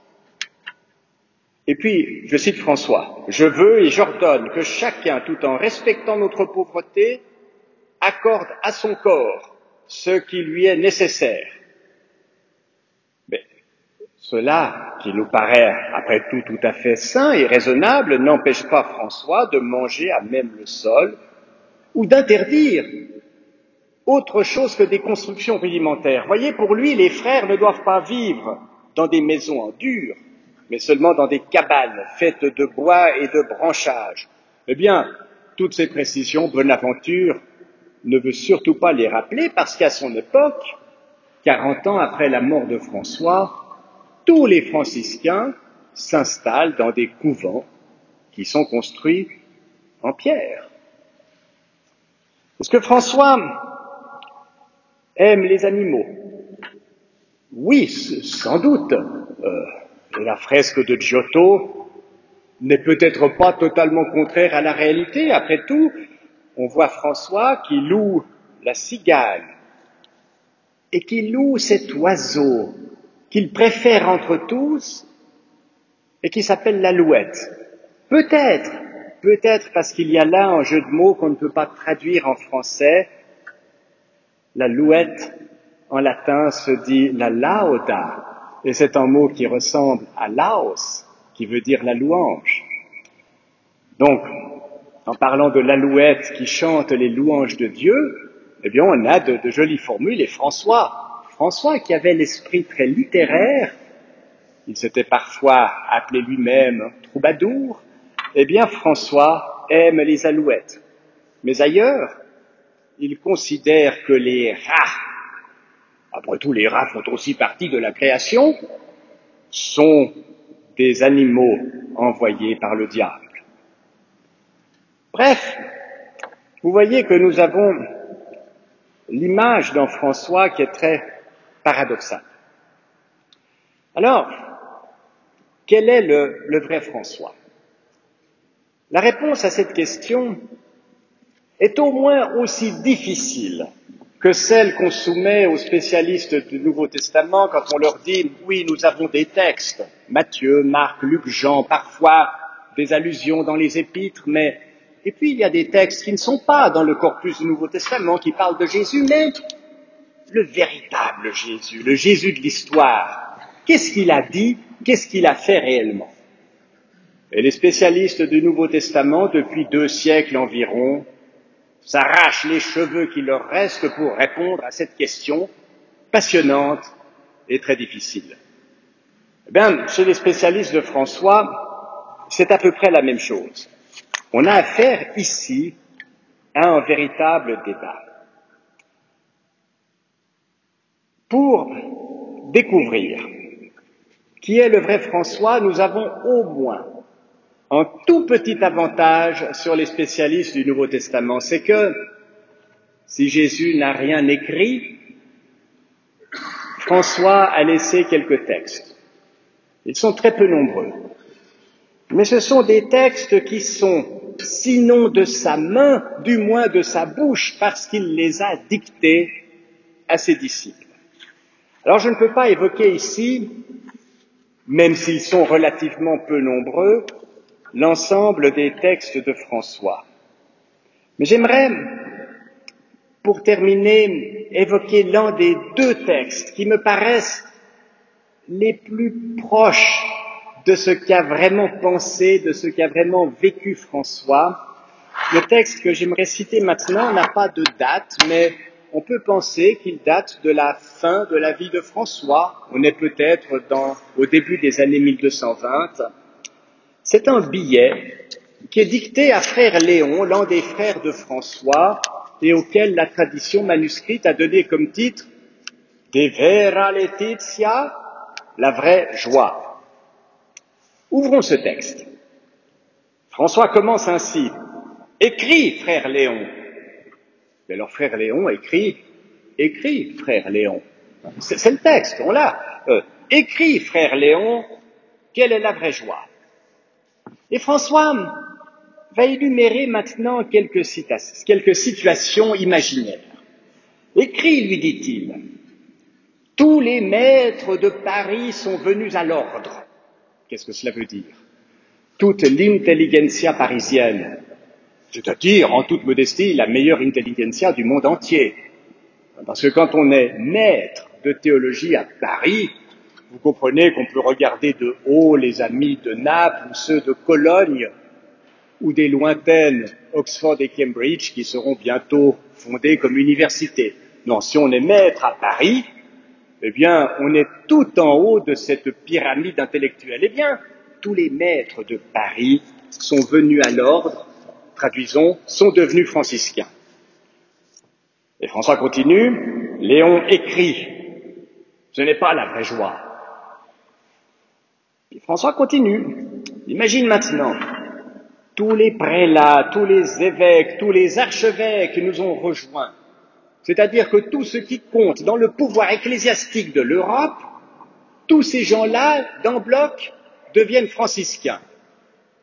Et puis, je cite François, « Je veux et j'ordonne que chacun, tout en respectant notre pauvreté, accorde à son corps ce qui lui est nécessaire. » Mais cela, qui nous paraît après tout à fait sain et raisonnable, n'empêche pas François de manger à même le sol ou d'interdire autre chose que des constructions rudimentaires. Voyez, pour lui, les frères ne doivent pas vivre dans des maisons en dur, mais seulement dans des cabanes faites de bois et de branchages. Eh bien, toutes ces précisions, Bonaventure ne veut surtout pas les rappeler parce qu'à son époque, 40 ans après la mort de François, tous les franciscains s'installent dans des couvents qui sont construits en pierre. Est-ce que François aime les animaux? Oui, sans doute. La fresque de Giotto n'est peut-être pas totalement contraire à la réalité. Après tout, on voit François qui loue la cigale et qui loue cet oiseau qu'il préfère entre tous et qui s'appelle l'alouette. Peut-être parce qu'il y a là un jeu de mots qu'on ne peut pas traduire en français. L'alouette, en latin, se dit la lauda, et c'est un mot qui ressemble à laos, qui veut dire la louange. Donc, en parlant de l'alouette qui chante les louanges de Dieu, eh bien, on a de jolies formules, et François qui avait l'esprit très littéraire, il s'était parfois appelé lui-même troubadour, eh bien, François aime les alouettes. Mais ailleurs, il considère que les rats, après tout les rats font aussi partie de la création, sont des animaux envoyés par le diable. Bref, vous voyez que nous avons l'image d'un François qui est très paradoxale. Alors, quel est le vrai François? La réponse à cette question est au moins aussi difficile que celle qu'on soumet aux spécialistes du Nouveau Testament quand on leur dit « oui, nous avons des textes, Matthieu, Marc, Luc, Jean, parfois des allusions dans les épîtres, mais... » Et puis il y a des textes qui ne sont pas dans le corpus du Nouveau Testament, qui parlent de Jésus, mais le véritable Jésus, le Jésus de l'histoire, qu'est-ce qu'il a dit, qu'est-ce qu'il a fait réellement? Et les spécialistes du Nouveau Testament, depuis 2 siècles environ, s'arrachent les cheveux qui leur restent pour répondre à cette question passionnante et très difficile. Eh bien, chez les spécialistes de François, c'est à peu près la même chose. On a affaire ici à un véritable débat. Pour découvrir qui est le vrai François, nous avons au moins un tout petit avantage sur les spécialistes du Nouveau Testament, c'est que si Jésus n'a rien écrit, François a laissé quelques textes. Ils sont très peu nombreux. Mais ce sont des textes qui sont, sinon de sa main, du moins de sa bouche, parce qu'il les a dictés à ses disciples. Alors je ne peux pas évoquer ici, même s'ils sont relativement peu nombreux, l'ensemble des textes de François. Mais j'aimerais, pour terminer, évoquer l'un des 2 textes qui me paraissent les plus proches de ce qu'a vraiment pensé, de ce qu'a vraiment vécu François. Le texte que j'aimerais citer maintenant n'a pas de date, mais on peut penser qu'il date de la fin de la vie de François. On est peut-être au début des années 1220. C'est un billet qui est dicté à frère Léon, l'un des frères de François, et auquel la tradition manuscrite a donné comme titre « De vera laetitia », la vraie joie. Ouvrons ce texte. François commence ainsi. « Écris, frère Léon ». Et alors frère Léon écrit « Écris, frère Léon ». C'est le texte, on l'a. « Écris, frère Léon, quelle est la vraie joie ?» Et François va énumérer maintenant quelques situations imaginaires. « Écris, lui dit-il, tous les maîtres de Paris sont venus à l'ordre. » Qu'est-ce que cela veut dire? Toute l'intelligentsia parisienne, c'est-à-dire, en toute modestie, la meilleure intelligentsia du monde entier. Parce que quand on est maître de théologie à Paris, vous comprenez qu'on peut regarder de haut les amis de Naples ou ceux de Cologne ou des lointaines Oxford et Cambridge qui seront bientôt fondées comme universités. Non, si on est maître à Paris, eh bien, on est tout en haut de cette pyramide intellectuelle. Eh bien, tous les maîtres de Paris sont venus à l'ordre, traduisons, sont devenus franciscains. Et François continue, Léon écrit, ce n'est pas la vraie joie. Et François continue, imagine maintenant, tous les prélats, tous les évêques, tous les archevêques nous ont rejoints. C'est-à-dire que tout ce qui compte dans le pouvoir ecclésiastique de l'Europe, tous ces gens-là, d'en bloc, deviennent franciscains.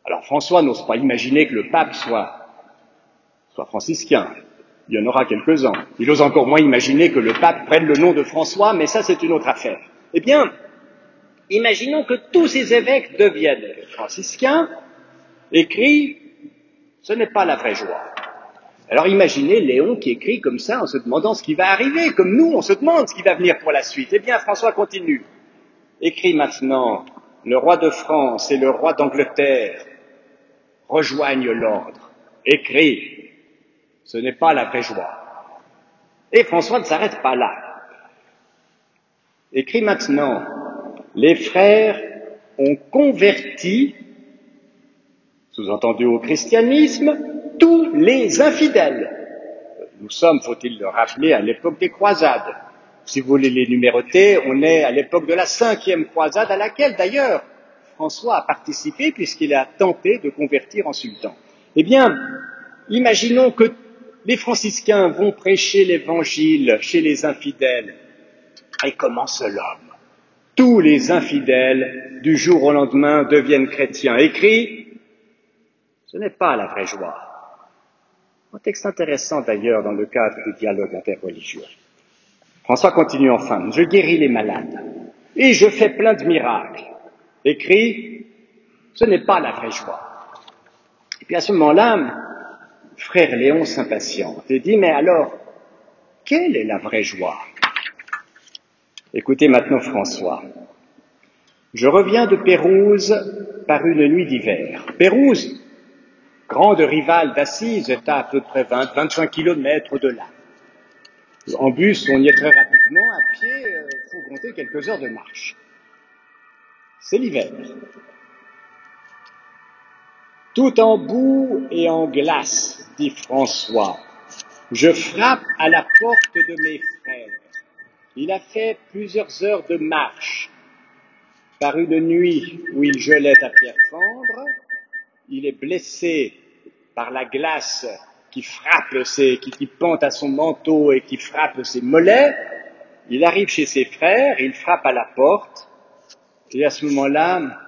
Alors François n'ose pas imaginer que le pape soit franciscain. Il y en aura quelques-uns. Il ose encore moins imaginer que le pape prenne le nom de François, mais ça c'est une autre affaire. Eh bien, imaginons que tous ces évêques deviennent franciscains et crient « ce n'est pas la vraie joie ». Alors imaginez Léon qui écrit comme ça en se demandant ce qui va arriver, comme nous on se demande ce qui va venir pour la suite. Eh bien François continue. Écrit maintenant, le roi de France et le roi d'Angleterre rejoignent l'ordre. Écrit, ce n'est pas la vraie joie. Et François ne s'arrête pas là. Écrit maintenant, les frères ont converti, sous-entendu au christianisme, tous les infidèles. Nous sommes, faut-il le rappeler, à l'époque des croisades. Si vous voulez les numéroter, on est à l'époque de la 5e croisade, à laquelle d'ailleurs François a participé puisqu'il a tenté de convertir en sultan. Eh bien, imaginons que les franciscains vont prêcher l'évangile chez les infidèles. Et comment l'homme? Tous les infidèles, du jour au lendemain, deviennent chrétiens. Écrit, ce n'est pas la vraie joie. Un texte intéressant d'ailleurs dans le cadre du dialogue interreligieux. François continue enfin, je guéris les malades et je fais plein de miracles. Écrit, ce n'est pas la vraie joie. Et puis à ce moment-là, frère Léon s'impatiente et dit, mais alors, quelle est la vraie joie? Écoutez maintenant François. Je reviens de Pérouse par une nuit d'hiver. Pérouse, grande rivale d'Assise, est à peu près 20-25 kilomètres de là. En bus, on y est très rapidement, à pied, il faut compter quelques heures de marche. C'est l'hiver. Tout en boue et en glace, dit François, je frappe à la porte de mes frères. Il a fait plusieurs heures de marche. Par une nuit où il gelait à pierre fendre, il est blessé par la glace qui frappe qui pend à son manteau et qui frappe ses mollets. Il arrive chez ses frères, il frappe à la porte, et à ce moment-là,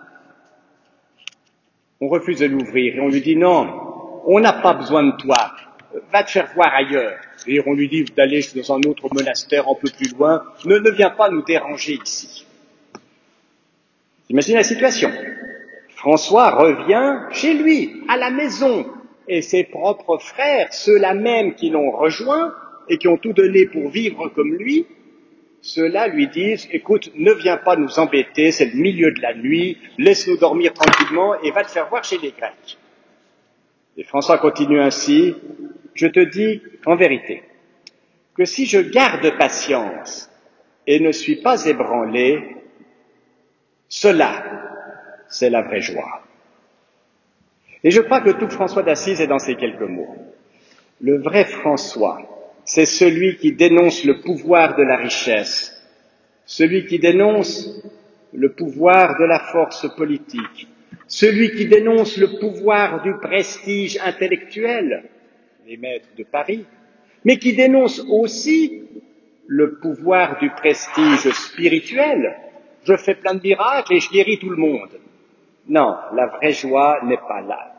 on refuse de l'ouvrir, et on lui dit non, on n'a pas besoin de toi, va te faire voir ailleurs. Et on lui dit d'aller dans un autre monastère un peu plus loin, ne viens pas nous déranger ici. Imaginez la situation. François revient chez lui, à la maison, et ses propres frères, ceux-là même qui l'ont rejoint et qui ont tout donné pour vivre comme lui, ceux-là lui disent, écoute, ne viens pas nous embêter, c'est le milieu de la nuit, laisse-nous dormir tranquillement et va te faire voir chez les Grecs. Et François continue ainsi, je te dis en vérité que si je garde patience et ne suis pas ébranlé, cela, c'est la vraie joie. Et je crois que tout François d'Assise est dans ces quelques mots. Le vrai François, c'est celui qui dénonce le pouvoir de la richesse, celui qui dénonce le pouvoir de la force politique, celui qui dénonce le pouvoir du prestige intellectuel, les maîtres de Paris, mais qui dénonce aussi le pouvoir du prestige spirituel. Je fais plein de miracles et je guéris tout le monde. Non, la vraie joie n'est pas là.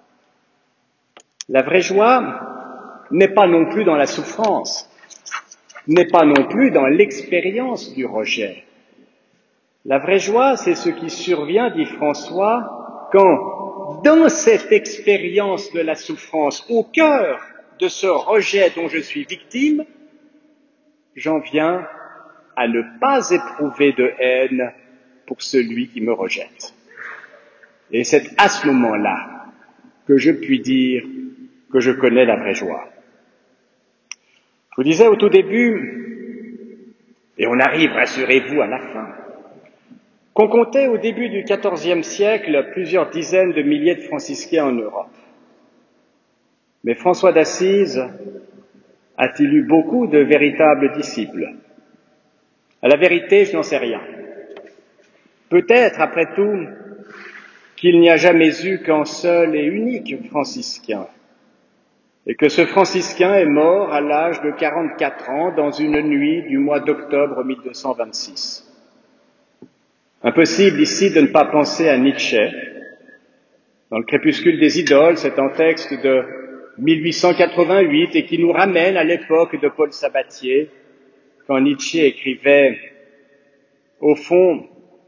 La vraie joie n'est pas non plus dans la souffrance, n'est pas non plus dans l'expérience du rejet. La vraie joie, c'est ce qui survient, dit François, quand, dans cette expérience de la souffrance, au cœur de ce rejet dont je suis victime, j'en viens à ne pas éprouver de haine pour celui qui me rejette. Et c'est à ce moment-là que je puis dire que je connais la vraie joie. Je vous disais au tout début, et on arrive, rassurez-vous, à la fin, qu'on comptait au début du XIVe siècle plusieurs dizaines de milliers de franciscains en Europe. Mais François d'Assise a-t-il eu beaucoup de véritables disciples? À la vérité, je n'en sais rien. Peut-être, après tout, qu'il n'y a jamais eu qu'un seul et unique franciscain, et que ce franciscain est mort à l'âge de 44 ans dans une nuit du mois d'octobre 1226. Impossible ici de ne pas penser à Nietzsche, dans le crépuscule des idoles, c'est un texte de 1888 et qui nous ramène à l'époque de Paul Sabatier, quand Nietzsche écrivait « Au fond,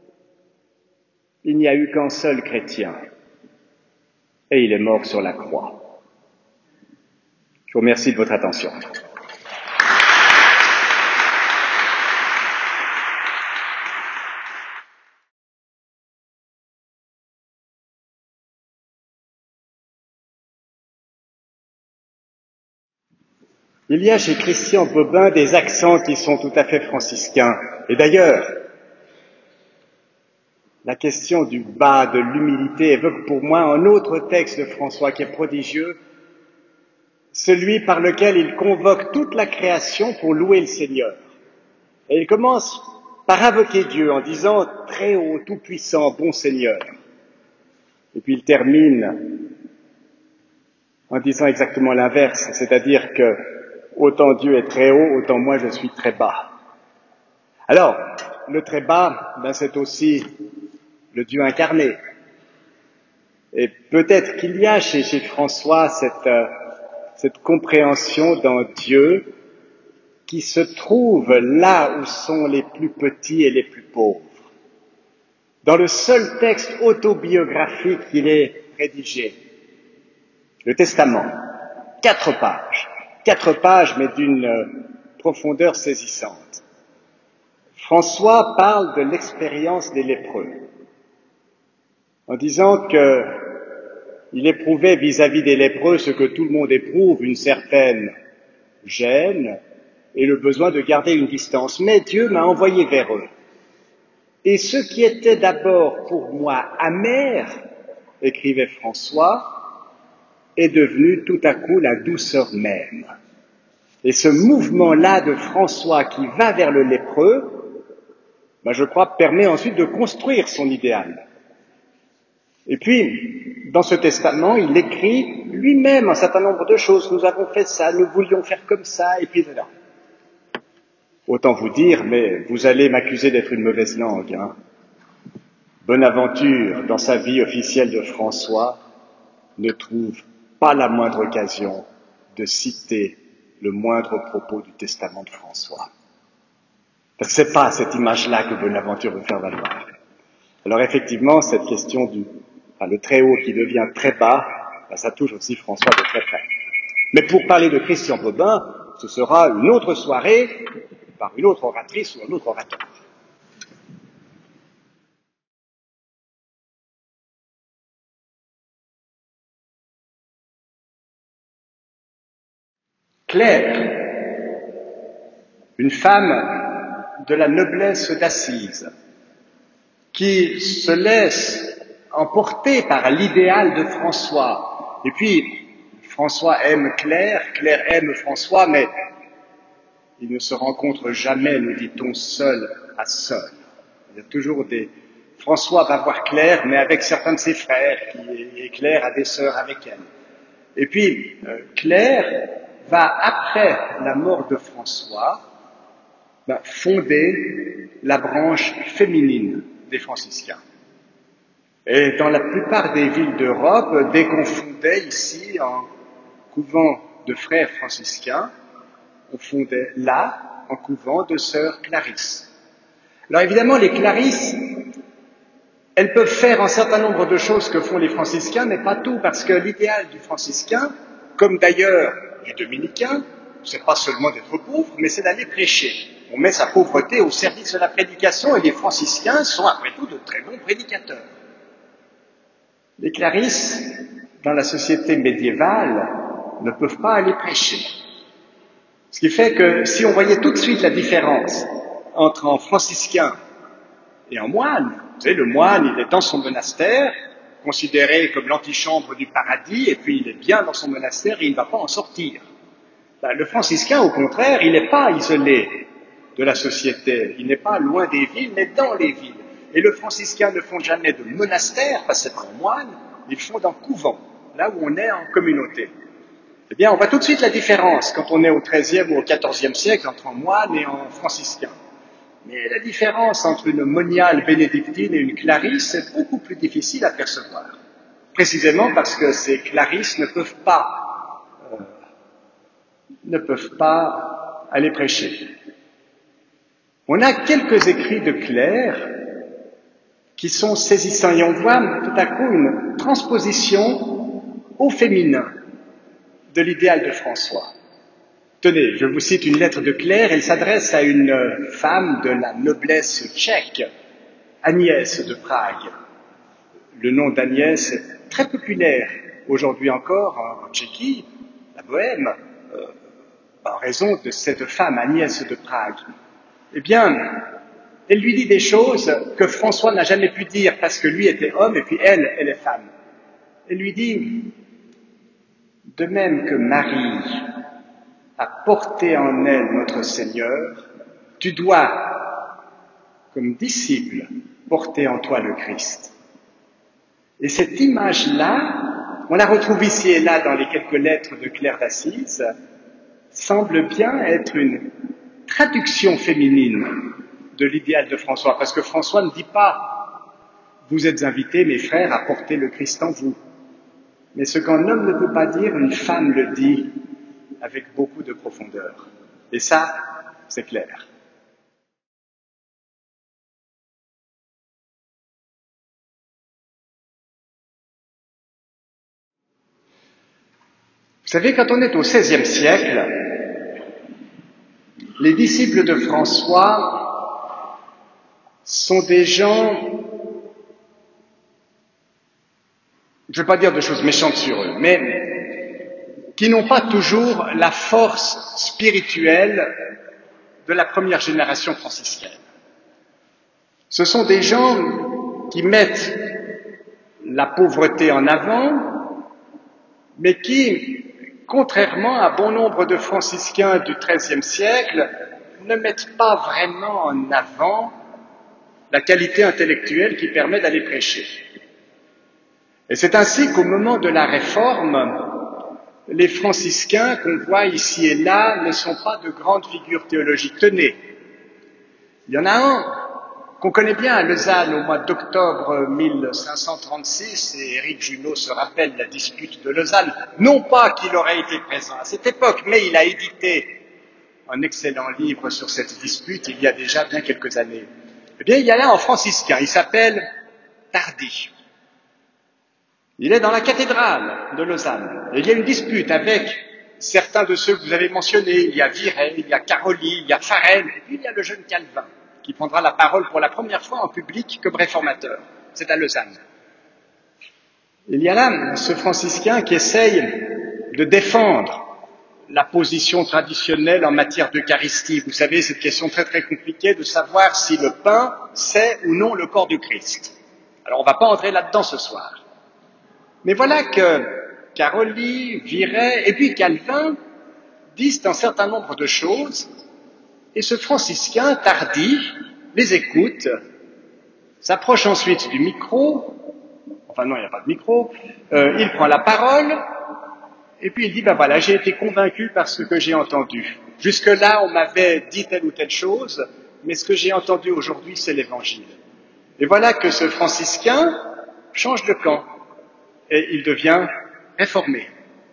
il n'y a eu qu'un seul chrétien, et il est mort sur la croix. » Je vous remercie de votre attention. Il y a chez Christian Bobin des accents qui sont tout à fait franciscains. Et d'ailleurs, la question du bas, de l'humilité, évoque pour moi un autre texte de François qui est prodigieux, celui par lequel il convoque toute la création pour louer le Seigneur. Et il commence par invoquer Dieu en disant « Très haut, tout-puissant, bon Seigneur ». Et puis il termine en disant exactement l'inverse, c'est-à-dire que autant Dieu est très haut, autant moi je suis très bas. Alors, le très bas, c'est aussi le Dieu incarné. Et peut-être qu'il y a chez François cette compréhension d'un Dieu qui se trouve là où sont les plus petits et les plus pauvres. Dans le seul texte autobiographique qu'il ait rédigé, le Testament, 4 pages, mais d'une profondeur saisissante. François parle de l'expérience des lépreux, en disant qu'il éprouvait vis-à-vis des lépreux ce que tout le monde éprouve, une certaine gêne et le besoin de garder une distance. Mais Dieu m'a envoyé vers eux. Et ce qui était d'abord pour moi amer, écrivait François, est devenu tout à coup la douceur même. Et ce mouvement-là de François qui va vers le lépreux, je crois, permet ensuite de construire son idéal. Et puis, dans ce testament, il écrit lui-même un certain nombre de choses. Nous avons fait ça, nous voulions faire comme ça, et puis voilà. Autant vous dire, mais vous allez m'accuser d'être une mauvaise langue. Bonaventure, dans sa vie officielle de François, ne trouve pas la moindre occasion de citer le moindre propos du testament de François. Parce que c'est pas cette image-là que Bonaventure veut faire valoir. Alors effectivement, cette question le très haut qui devient très bas, ça touche aussi François de très près. Mais pour parler de Christian Bobin, ce sera une autre soirée, par une autre oratrice ou un autre orateur. Claire, une femme de la noblesse d'Assise, qui se laisse emporter par l'idéal de François. Et puis, François aime Claire, Claire aime François, mais ils ne se rencontrent jamais, nous dit-on, seul à seul. Il y a toujours François va voir Claire, mais avec certains de ses frères, et Claire a des sœurs avec elle. Et puis, Claire va, après la mort de François, fonder la branche féminine des franciscains. Et dans la plupart des villes d'Europe, dès qu'on fondait ici un couvent de frères franciscains, on fondait là un couvent de sœurs Clarisses. Alors évidemment, les Clarisses, elles peuvent faire un certain nombre de choses que font les franciscains, mais pas tout, parce que l'idéal du franciscain, comme d'ailleurs du dominicain, c'est pas seulement d'être pauvre, mais c'est d'aller prêcher. On met sa pauvreté au service de la prédication, et les franciscains sont après tout de très bons prédicateurs. Les Clarisses, dans la société médiévale, ne peuvent pas aller prêcher. Ce qui fait que si on voyait tout de suite la différence entre un franciscain et un moine, vous savez, le moine, il est dans son monastère, considéré comme l'antichambre du paradis, et puis il est bien dans son monastère et il ne va pas en sortir. Le franciscain, au contraire, il n'est pas isolé de la société, il n'est pas loin des villes, mais dans les villes. Et le franciscain ne fonde jamais de monastère, parce que c'est un moine, il fonde un couvent, là où on est en communauté. Eh bien, on voit tout de suite la différence quand on est au XIIIe ou au XIVe siècle entre un moine et un franciscain. Mais la différence entre une moniale bénédictine et une clarisse est beaucoup plus difficile à percevoir. précisément parce que ces clarisses ne peuvent pas aller prêcher. On a quelques écrits de clercs qui sont saisissants et on voit tout à coup une transposition au féminin de l'idéal de François. Tenez, je vous cite une lettre de clerc, elle s'adresse à une femme de la noblesse tchèque, Agnès de Prague. Le nom d'Agnès est très populaire aujourd'hui encore en Tchéquie, la Bohème, en raison de cette femme, Agnès de Prague. Eh bien, elle lui dit des choses que François n'a jamais pu dire parce que lui était homme et puis elle est femme. Elle lui dit, de même que Marie a porté en elle notre Seigneur, tu dois, comme disciple, porter en toi le Christ. Et cette image-là, on la retrouve ici et là dans les quelques lettres de Claire d'Assise, semble bien être une traduction féminine de l'idéal de François, parce que François ne dit pas « Vous êtes invités, mes frères, à porter le Christ en vous ». Mais ce qu'un homme ne peut pas dire, une femme le dit avec beaucoup de profondeur. Et ça, c'est clair. Vous savez, quand on est au XVIe siècle, les disciples de François sont des gens, je ne vais pas dire de choses méchantes sur eux, mais qui n'ont pas toujours la force spirituelle de la première génération franciscaine. Ce sont des gens qui mettent la pauvreté en avant, mais qui, contrairement à bon nombre de franciscains du XIIIe siècle, ne mettent pas vraiment en avant la qualité intellectuelle qui permet d'aller prêcher. Et c'est ainsi qu'au moment de la Réforme, les franciscains qu'on voit ici et là ne sont pas de grandes figures théologiques. Tenez, il y en a un qu'on connaît bien à Lausanne au mois d'octobre 1536, et Éric Junot se rappelle la dispute de Lausanne, non pas qu'il aurait été présent à cette époque, mais il a édité un excellent livre sur cette dispute il y a déjà bien quelques années. Eh bien, il y a là un franciscain, il s'appelle Tardy. Il est dans la cathédrale de Lausanne. Et il y a une dispute avec certains de ceux que vous avez mentionnés. Il y a Viret, il y a Caroli, il y a Farel, et puis il y a le jeune Calvin, qui prendra la parole pour la première fois en public comme réformateur. C'est à Lausanne. Il y a là ce franciscain qui essaye de défendre la position traditionnelle en matière d'Eucharistie. Vous savez, cette question très très compliquée de savoir si le pain, c'est ou non le corps du Christ. Alors on ne va pas entrer là-dedans ce soir. Mais voilà que Caroli, Viret et puis Calvin disent un certain nombre de choses, et ce franciscain Tardy les écoute, s'approche ensuite du micro, enfin non, il n'y a pas de micro, il prend la parole, et puis il dit, ben voilà, j'ai été convaincu par ce que j'ai entendu. Jusque-là, on m'avait dit telle ou telle chose, mais ce que j'ai entendu aujourd'hui, c'est l'Évangile. Et voilà que ce franciscain change de camp, et il devient réformé.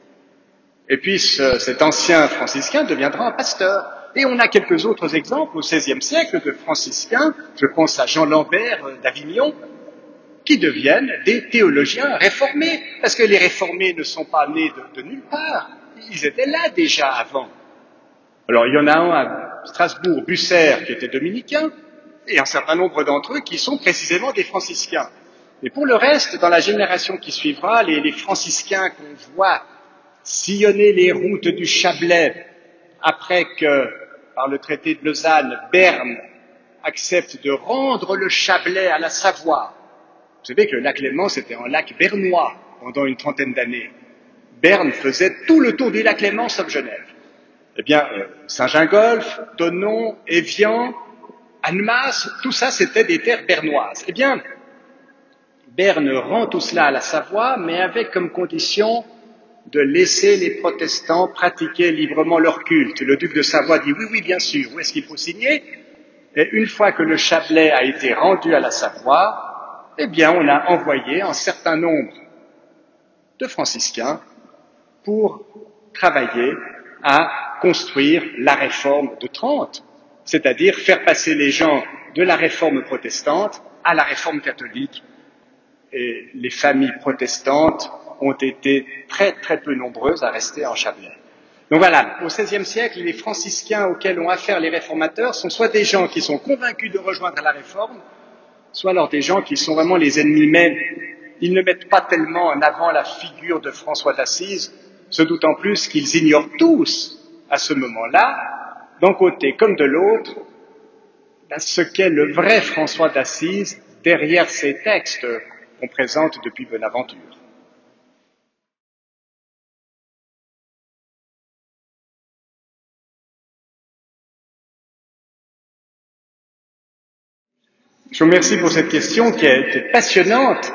Et puis cet ancien franciscain deviendra un pasteur. Et on a quelques autres exemples au XVIe siècle de franciscains, je pense à Jean Lambert d'Avignon, qui deviennent des théologiens réformés, parce que les réformés ne sont pas nés de nulle part, ils étaient là déjà avant. Alors il y en a un à Strasbourg, Bucer, qui était dominicain, et un certain nombre d'entre eux qui sont précisément des franciscains. Mais pour le reste, dans la génération qui suivra, les franciscains qu'on voit sillonner les routes du Chablais, après que, par le traité de Lausanne, Berne accepte de rendre le Chablais à la Savoie. Vous savez que le lac Léman, c'était un lac bernois pendant une trentaine d'années. Berne faisait tout le tour du lac Léman, sauf Genève. Eh bien, Saint-Gingolph, Thonon, Évian, Annemasse, tout ça, c'était des terres bernoises. Eh bien, Berne rend tout cela à la Savoie, mais avec comme condition de laisser les protestants pratiquer librement leur culte. Le duc de Savoie dit oui, bien sûr, où est-ce qu'il faut signer? Et une fois que le Chablais a été rendu à la Savoie, eh bien, on a envoyé un certain nombre de franciscains pour travailler à construire la réforme de Trente, c'est-à-dire faire passer les gens de la réforme protestante à la réforme catholique. Et les familles protestantes ont été très très peu nombreuses à rester en Chablais. Donc voilà, au XVIe siècle, les franciscains auxquels ont affaire les réformateurs sont soit des gens qui sont convaincus de rejoindre la réforme, soit alors des gens qui sont vraiment les ennemis, mais ils ne mettent pas tellement en avant la figure de François d'Assise, ce d'autant plus qu'ils ignorent tous, à ce moment-là, d'un côté comme de l'autre, ce qu'est le vrai François d'Assise derrière ces textes qu'on présente depuis Bonaventure. Je vous remercie pour cette question qui est passionnante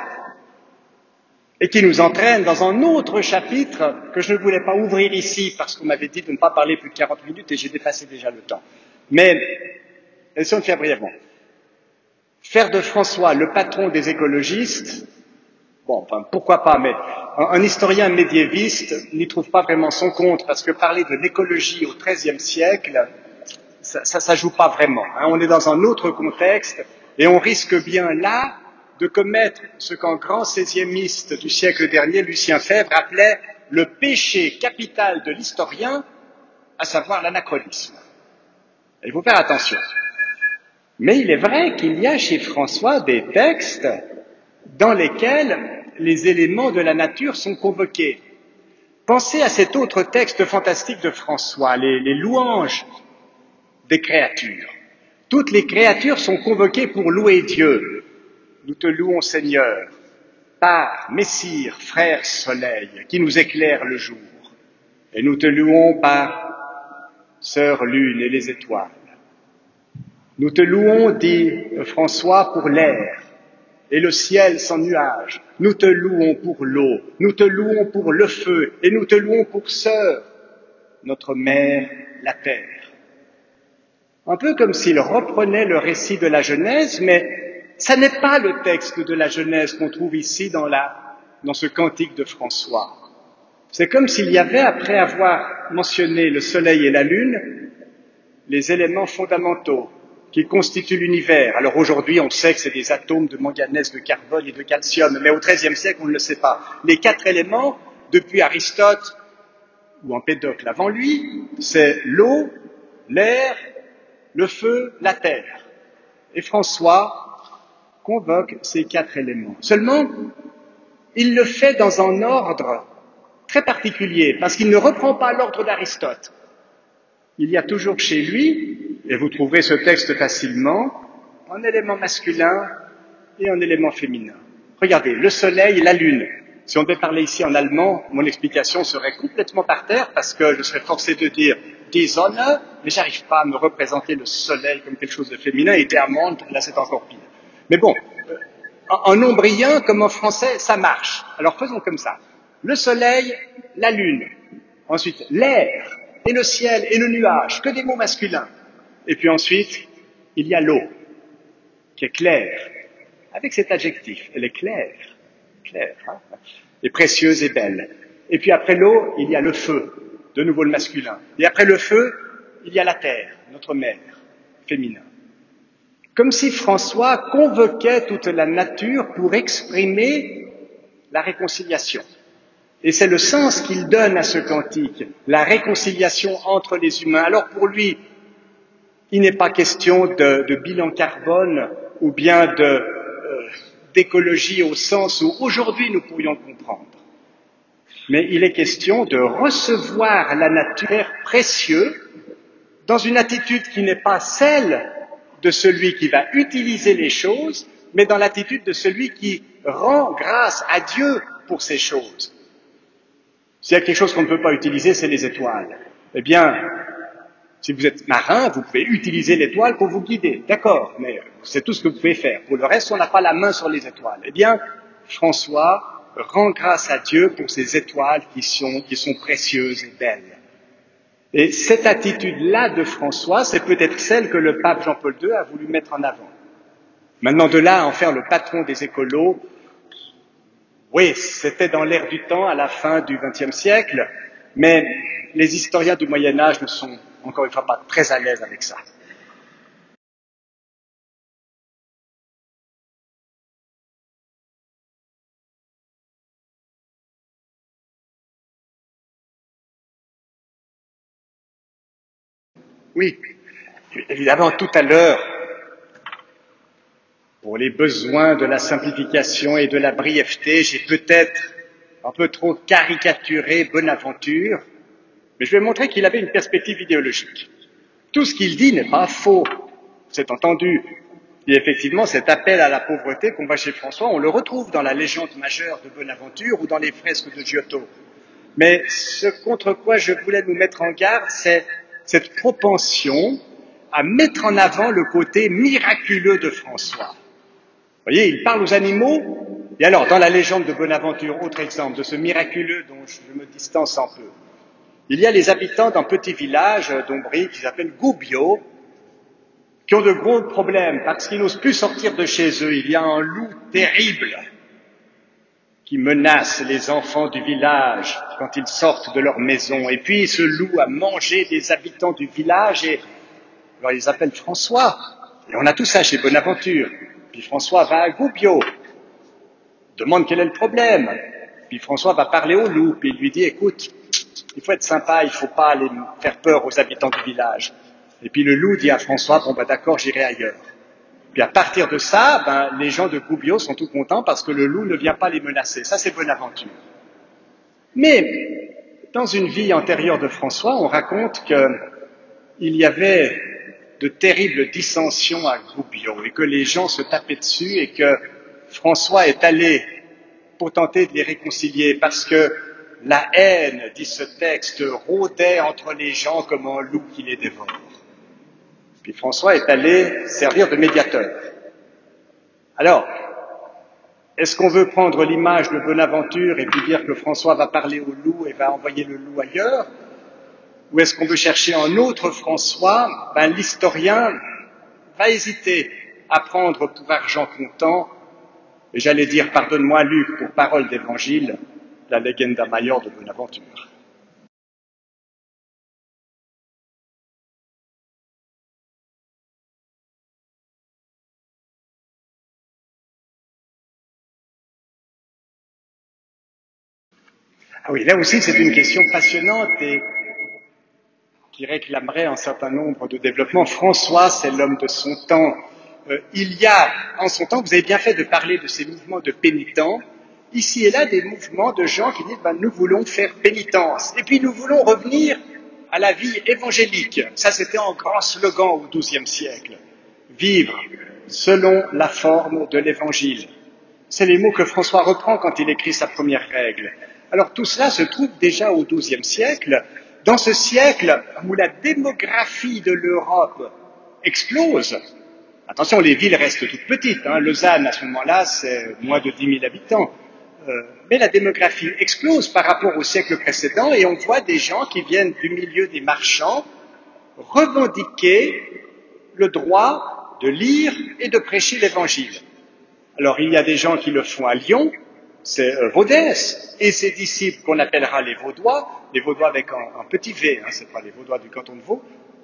et qui nous entraîne dans un autre chapitre que je ne voulais pas ouvrir ici parce qu'on m'avait dit de ne pas parler plus de 40 minutes et j'ai dépassé déjà le temps. Mais essayons de faire brièvement. Faire de François le patron des écologistes, bon, enfin, pourquoi pas, mais un historien médiéviste n'y trouve pas vraiment son compte parce que parler de l'écologie au XIIIe siècle, ça joue pas vraiment. Hein. On est dans un autre contexte et on risque bien là de commettre ce qu'un grand seiziémiste du siècle dernier, Lucien Febvre, appelait le péché capital de l'historien, à savoir l'anachronisme. Il faut faire attention. Mais il est vrai qu'il y a chez François des textes dans lesquels les éléments de la nature sont convoqués. Pensez à cet autre texte fantastique de François, les louanges des créatures. Toutes les créatures sont convoquées pour louer Dieu. Nous te louons, Seigneur, par Messire, frère soleil, qui nous éclaire le jour. Et nous te louons par Sœur Lune et les étoiles. Nous te louons, dit François, pour l'air et le ciel sans nuages. Nous te louons pour l'eau, nous te louons pour le feu, et nous te louons pour Sœur, notre mère, la terre. Un peu comme s'il reprenait le récit de la Genèse, mais ça n'est pas le texte de la Genèse qu'on trouve ici dans ce cantique de François. C'est comme s'il y avait, après avoir mentionné le soleil et la lune, les éléments fondamentaux qui constituent l'univers. Alors aujourd'hui, on sait que c'est des atomes de manganèse, de carbone et de calcium, mais au XIIIe siècle, on ne le sait pas. Les 4 éléments, depuis Aristote ou Empédocle avant lui, c'est l'eau, l'air, le feu, la terre. Et François convoque ces 4 éléments. Seulement, il le fait dans un ordre très particulier, parce qu'il ne reprend pas l'ordre d'Aristote. Il y a toujours chez lui, et vous trouverez ce texte facilement, un élément masculin et un élément féminin. Regardez, le soleil et la lune. Si on devait parler ici en allemand, mon explication serait complètement par terre, parce que je serais forcé de dire die Sonne, mais j'arrive pas à me représenter le soleil comme quelque chose de féminin, et der Mond, là c'est encore pire. Mais bon, en ombrien comme en français, ça marche. Alors faisons comme ça. Le soleil, la lune, ensuite l'air, et le ciel, et le nuage, que des mots masculins. Et puis ensuite, il y a l'eau, qui est claire, avec cet adjectif, elle est claire, hein, et précieuse et belle. Et puis après l'eau, il y a le feu, de nouveau le masculin. Et après le feu, il y a la terre, notre mère, féminin. Comme si François convoquait toute la nature pour exprimer la réconciliation. Et c'est le sens qu'il donne à ce cantique, la réconciliation entre les humains. Alors pour lui, il n'est pas question de bilan carbone ou bien d'écologie au sens où aujourd'hui nous pourrions comprendre. Mais il est question de recevoir la nature précieuse dans une attitude qui n'est pas celle de celui qui va utiliser les choses, mais dans l'attitude de celui qui rend grâce à Dieu pour ces choses. S'il y a quelque chose qu'on ne peut pas utiliser, c'est les étoiles. Eh bien, si vous êtes marin, vous pouvez utiliser l'étoile pour vous guider. D'accord, mais c'est tout ce que vous pouvez faire. Pour le reste, on n'a pas la main sur les étoiles. Eh bien, François rend grâce à Dieu pour ces étoiles qui sont précieuses et belles. Et cette attitude-là de François, c'est peut-être celle que le pape Jean-Paul II a voulu mettre en avant. Maintenant, de là à en faire le patron des écolos, Oui, c'était dans l'air du temps à la fin du XXe siècle, mais les historiens du Moyen Âge ne sont encore une fois pas très à l'aise avec ça. Oui, évidemment, tout à l'heure, pour les besoins de la simplification et de la brièveté, j'ai peut-être un peu trop caricaturé Bonaventure, mais je vais montrer qu'il avait une perspective idéologique. Tout ce qu'il dit n'est pas faux, c'est entendu. Et effectivement, cet appel à la pauvreté qu'on voit chez François, on le retrouve dans la légende majeure de Bonaventure ou dans les fresques de Giotto. Mais ce contre quoi je voulais nous mettre en garde, c'est cette propension à mettre en avant le côté miraculeux de François. Vous voyez, il parle aux animaux, et alors, dans la légende de Bonaventure, autre exemple de ce miraculeux dont je me distance un peu, il y a les habitants d'un petit village d'Ombrie qui s'appelle Gubbio, qui ont de gros problèmes parce qu'ils n'osent plus sortir de chez eux. Il y a un loup terrible qui menace les enfants du village quand ils sortent de leur maison. Et puis ce loup a mangé des habitants du village et alors ils appellent François. Et on a tout ça chez Bonaventure. Puis François va à Gubbio, demande quel est le problème. Puis François va parler au loup, puis il lui dit, écoute, il faut être sympa, il ne faut pas aller faire peur aux habitants du village. Et puis le loup dit à François, bon ben d'accord, j'irai ailleurs. Puis à partir de ça, les gens de Gubbio sont tout contents parce que le loup ne vient pas les menacer. Ça, c'est Bonaventure. Mais dans une vie antérieure de François, on raconte qu'il y avait de terribles dissensions à Gubbio et que les gens se tapaient dessus et que François est allé pour tenter de les réconcilier parce que la haine, dit ce texte, rôdait entre les gens comme un loup qui les dévore. Puis François est allé servir de médiateur. Alors, est-ce qu'on veut prendre l'image de Bonaventure et puis dire que François va parler au loup et va envoyer le loup ailleurs? Ou est-ce qu'on veut chercher un autre François? L'historien va hésiter à prendre pour argent comptant, et j'allais dire, pardonne-moi Luc, pour parole d'évangile, la Legenda Maior de Bonaventure. Ah oui, là aussi c'est une question passionnante et qui réclamerait un certain nombre de développements. François, c'est l'homme de son temps. Il y a, en son temps, vous avez bien fait de parler de ces mouvements de pénitents, ici et là des mouvements de gens qui disent nous voulons faire pénitence et puis nous voulons revenir à la vie évangélique. Ça c'était un grand slogan au XIIe siècle. Vivre selon la forme de l'évangile. C'est les mots que François reprend quand il écrit sa première règle. Alors tout cela se trouve déjà au XIIe siècle, dans ce siècle où la démographie de l'Europe explose. Attention, les villes restent toutes petites. Lausanne, à ce moment-là, c'est moins de 10 000 habitants. Mais la démographie explose par rapport au siècle précédent et on voit des gens qui viennent du milieu des marchands revendiquer le droit de lire et de prêcher l'Évangile. Alors, il y a des gens qui le font à Lyon, c'est Vaudès, et ses disciples qu'on appellera les Vaudois avec un petit V, c'est pas les Vaudois du canton de Vaud,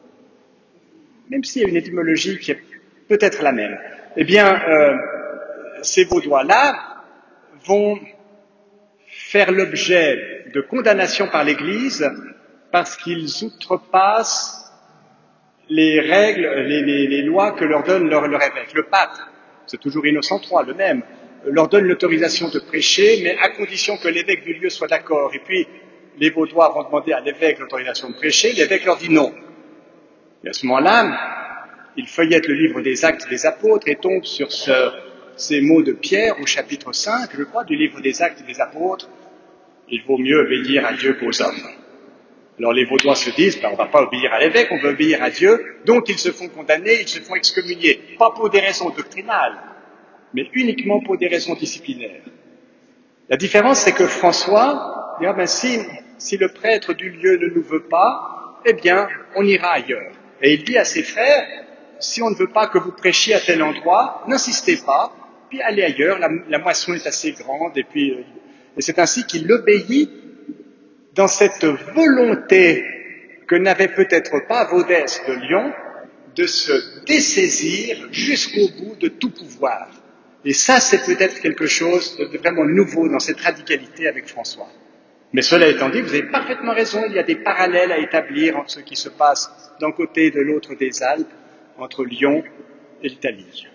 même s'il y a une étymologie qui est peut-être la même. Eh bien, ces Vaudois-là vont faire l'objet de condamnation par l'Église parce qu'ils outrepassent les règles, les lois que leur donne leur évêque. Le pape, c'est toujours Innocent III, le même, leur donne l'autorisation de prêcher, mais à condition que l'évêque du lieu soit d'accord. Et puis, les Vaudois vont demander à l'évêque l'autorisation de prêcher, l'évêque leur dit non. Et à ce moment-là, ils feuillettent le livre des Actes des Apôtres et tombent sur ces mots de Pierre au chapitre 5, je crois, du livre des Actes des Apôtres. Il vaut mieux obéir à Dieu qu'aux hommes. Alors les Vaudois se disent, on ne va pas obéir à l'évêque, on va obéir à Dieu, donc ils se font condamner, ils se font excommunier, pas pour des raisons doctrinales, mais uniquement pour des raisons disciplinaires. La différence, c'est que François dit, si le prêtre du lieu ne nous veut pas, eh bien, on ira ailleurs. Et il dit à ses frères, si on ne veut pas que vous prêchiez à tel endroit, n'insistez pas, puis aller ailleurs, la moisson est assez grande, et c'est ainsi qu'il obéit dans cette volonté que n'avait peut-être pas Vaudès de Lyon, de se dessaisir jusqu'au bout de tout pouvoir. Et ça, c'est peut-être quelque chose de vraiment nouveau dans cette radicalité avec François. Mais cela étant dit, vous avez parfaitement raison, il y a des parallèles à établir entre ce qui se passe d'un côté et de l'autre des Alpes, entre Lyon et l'Italie.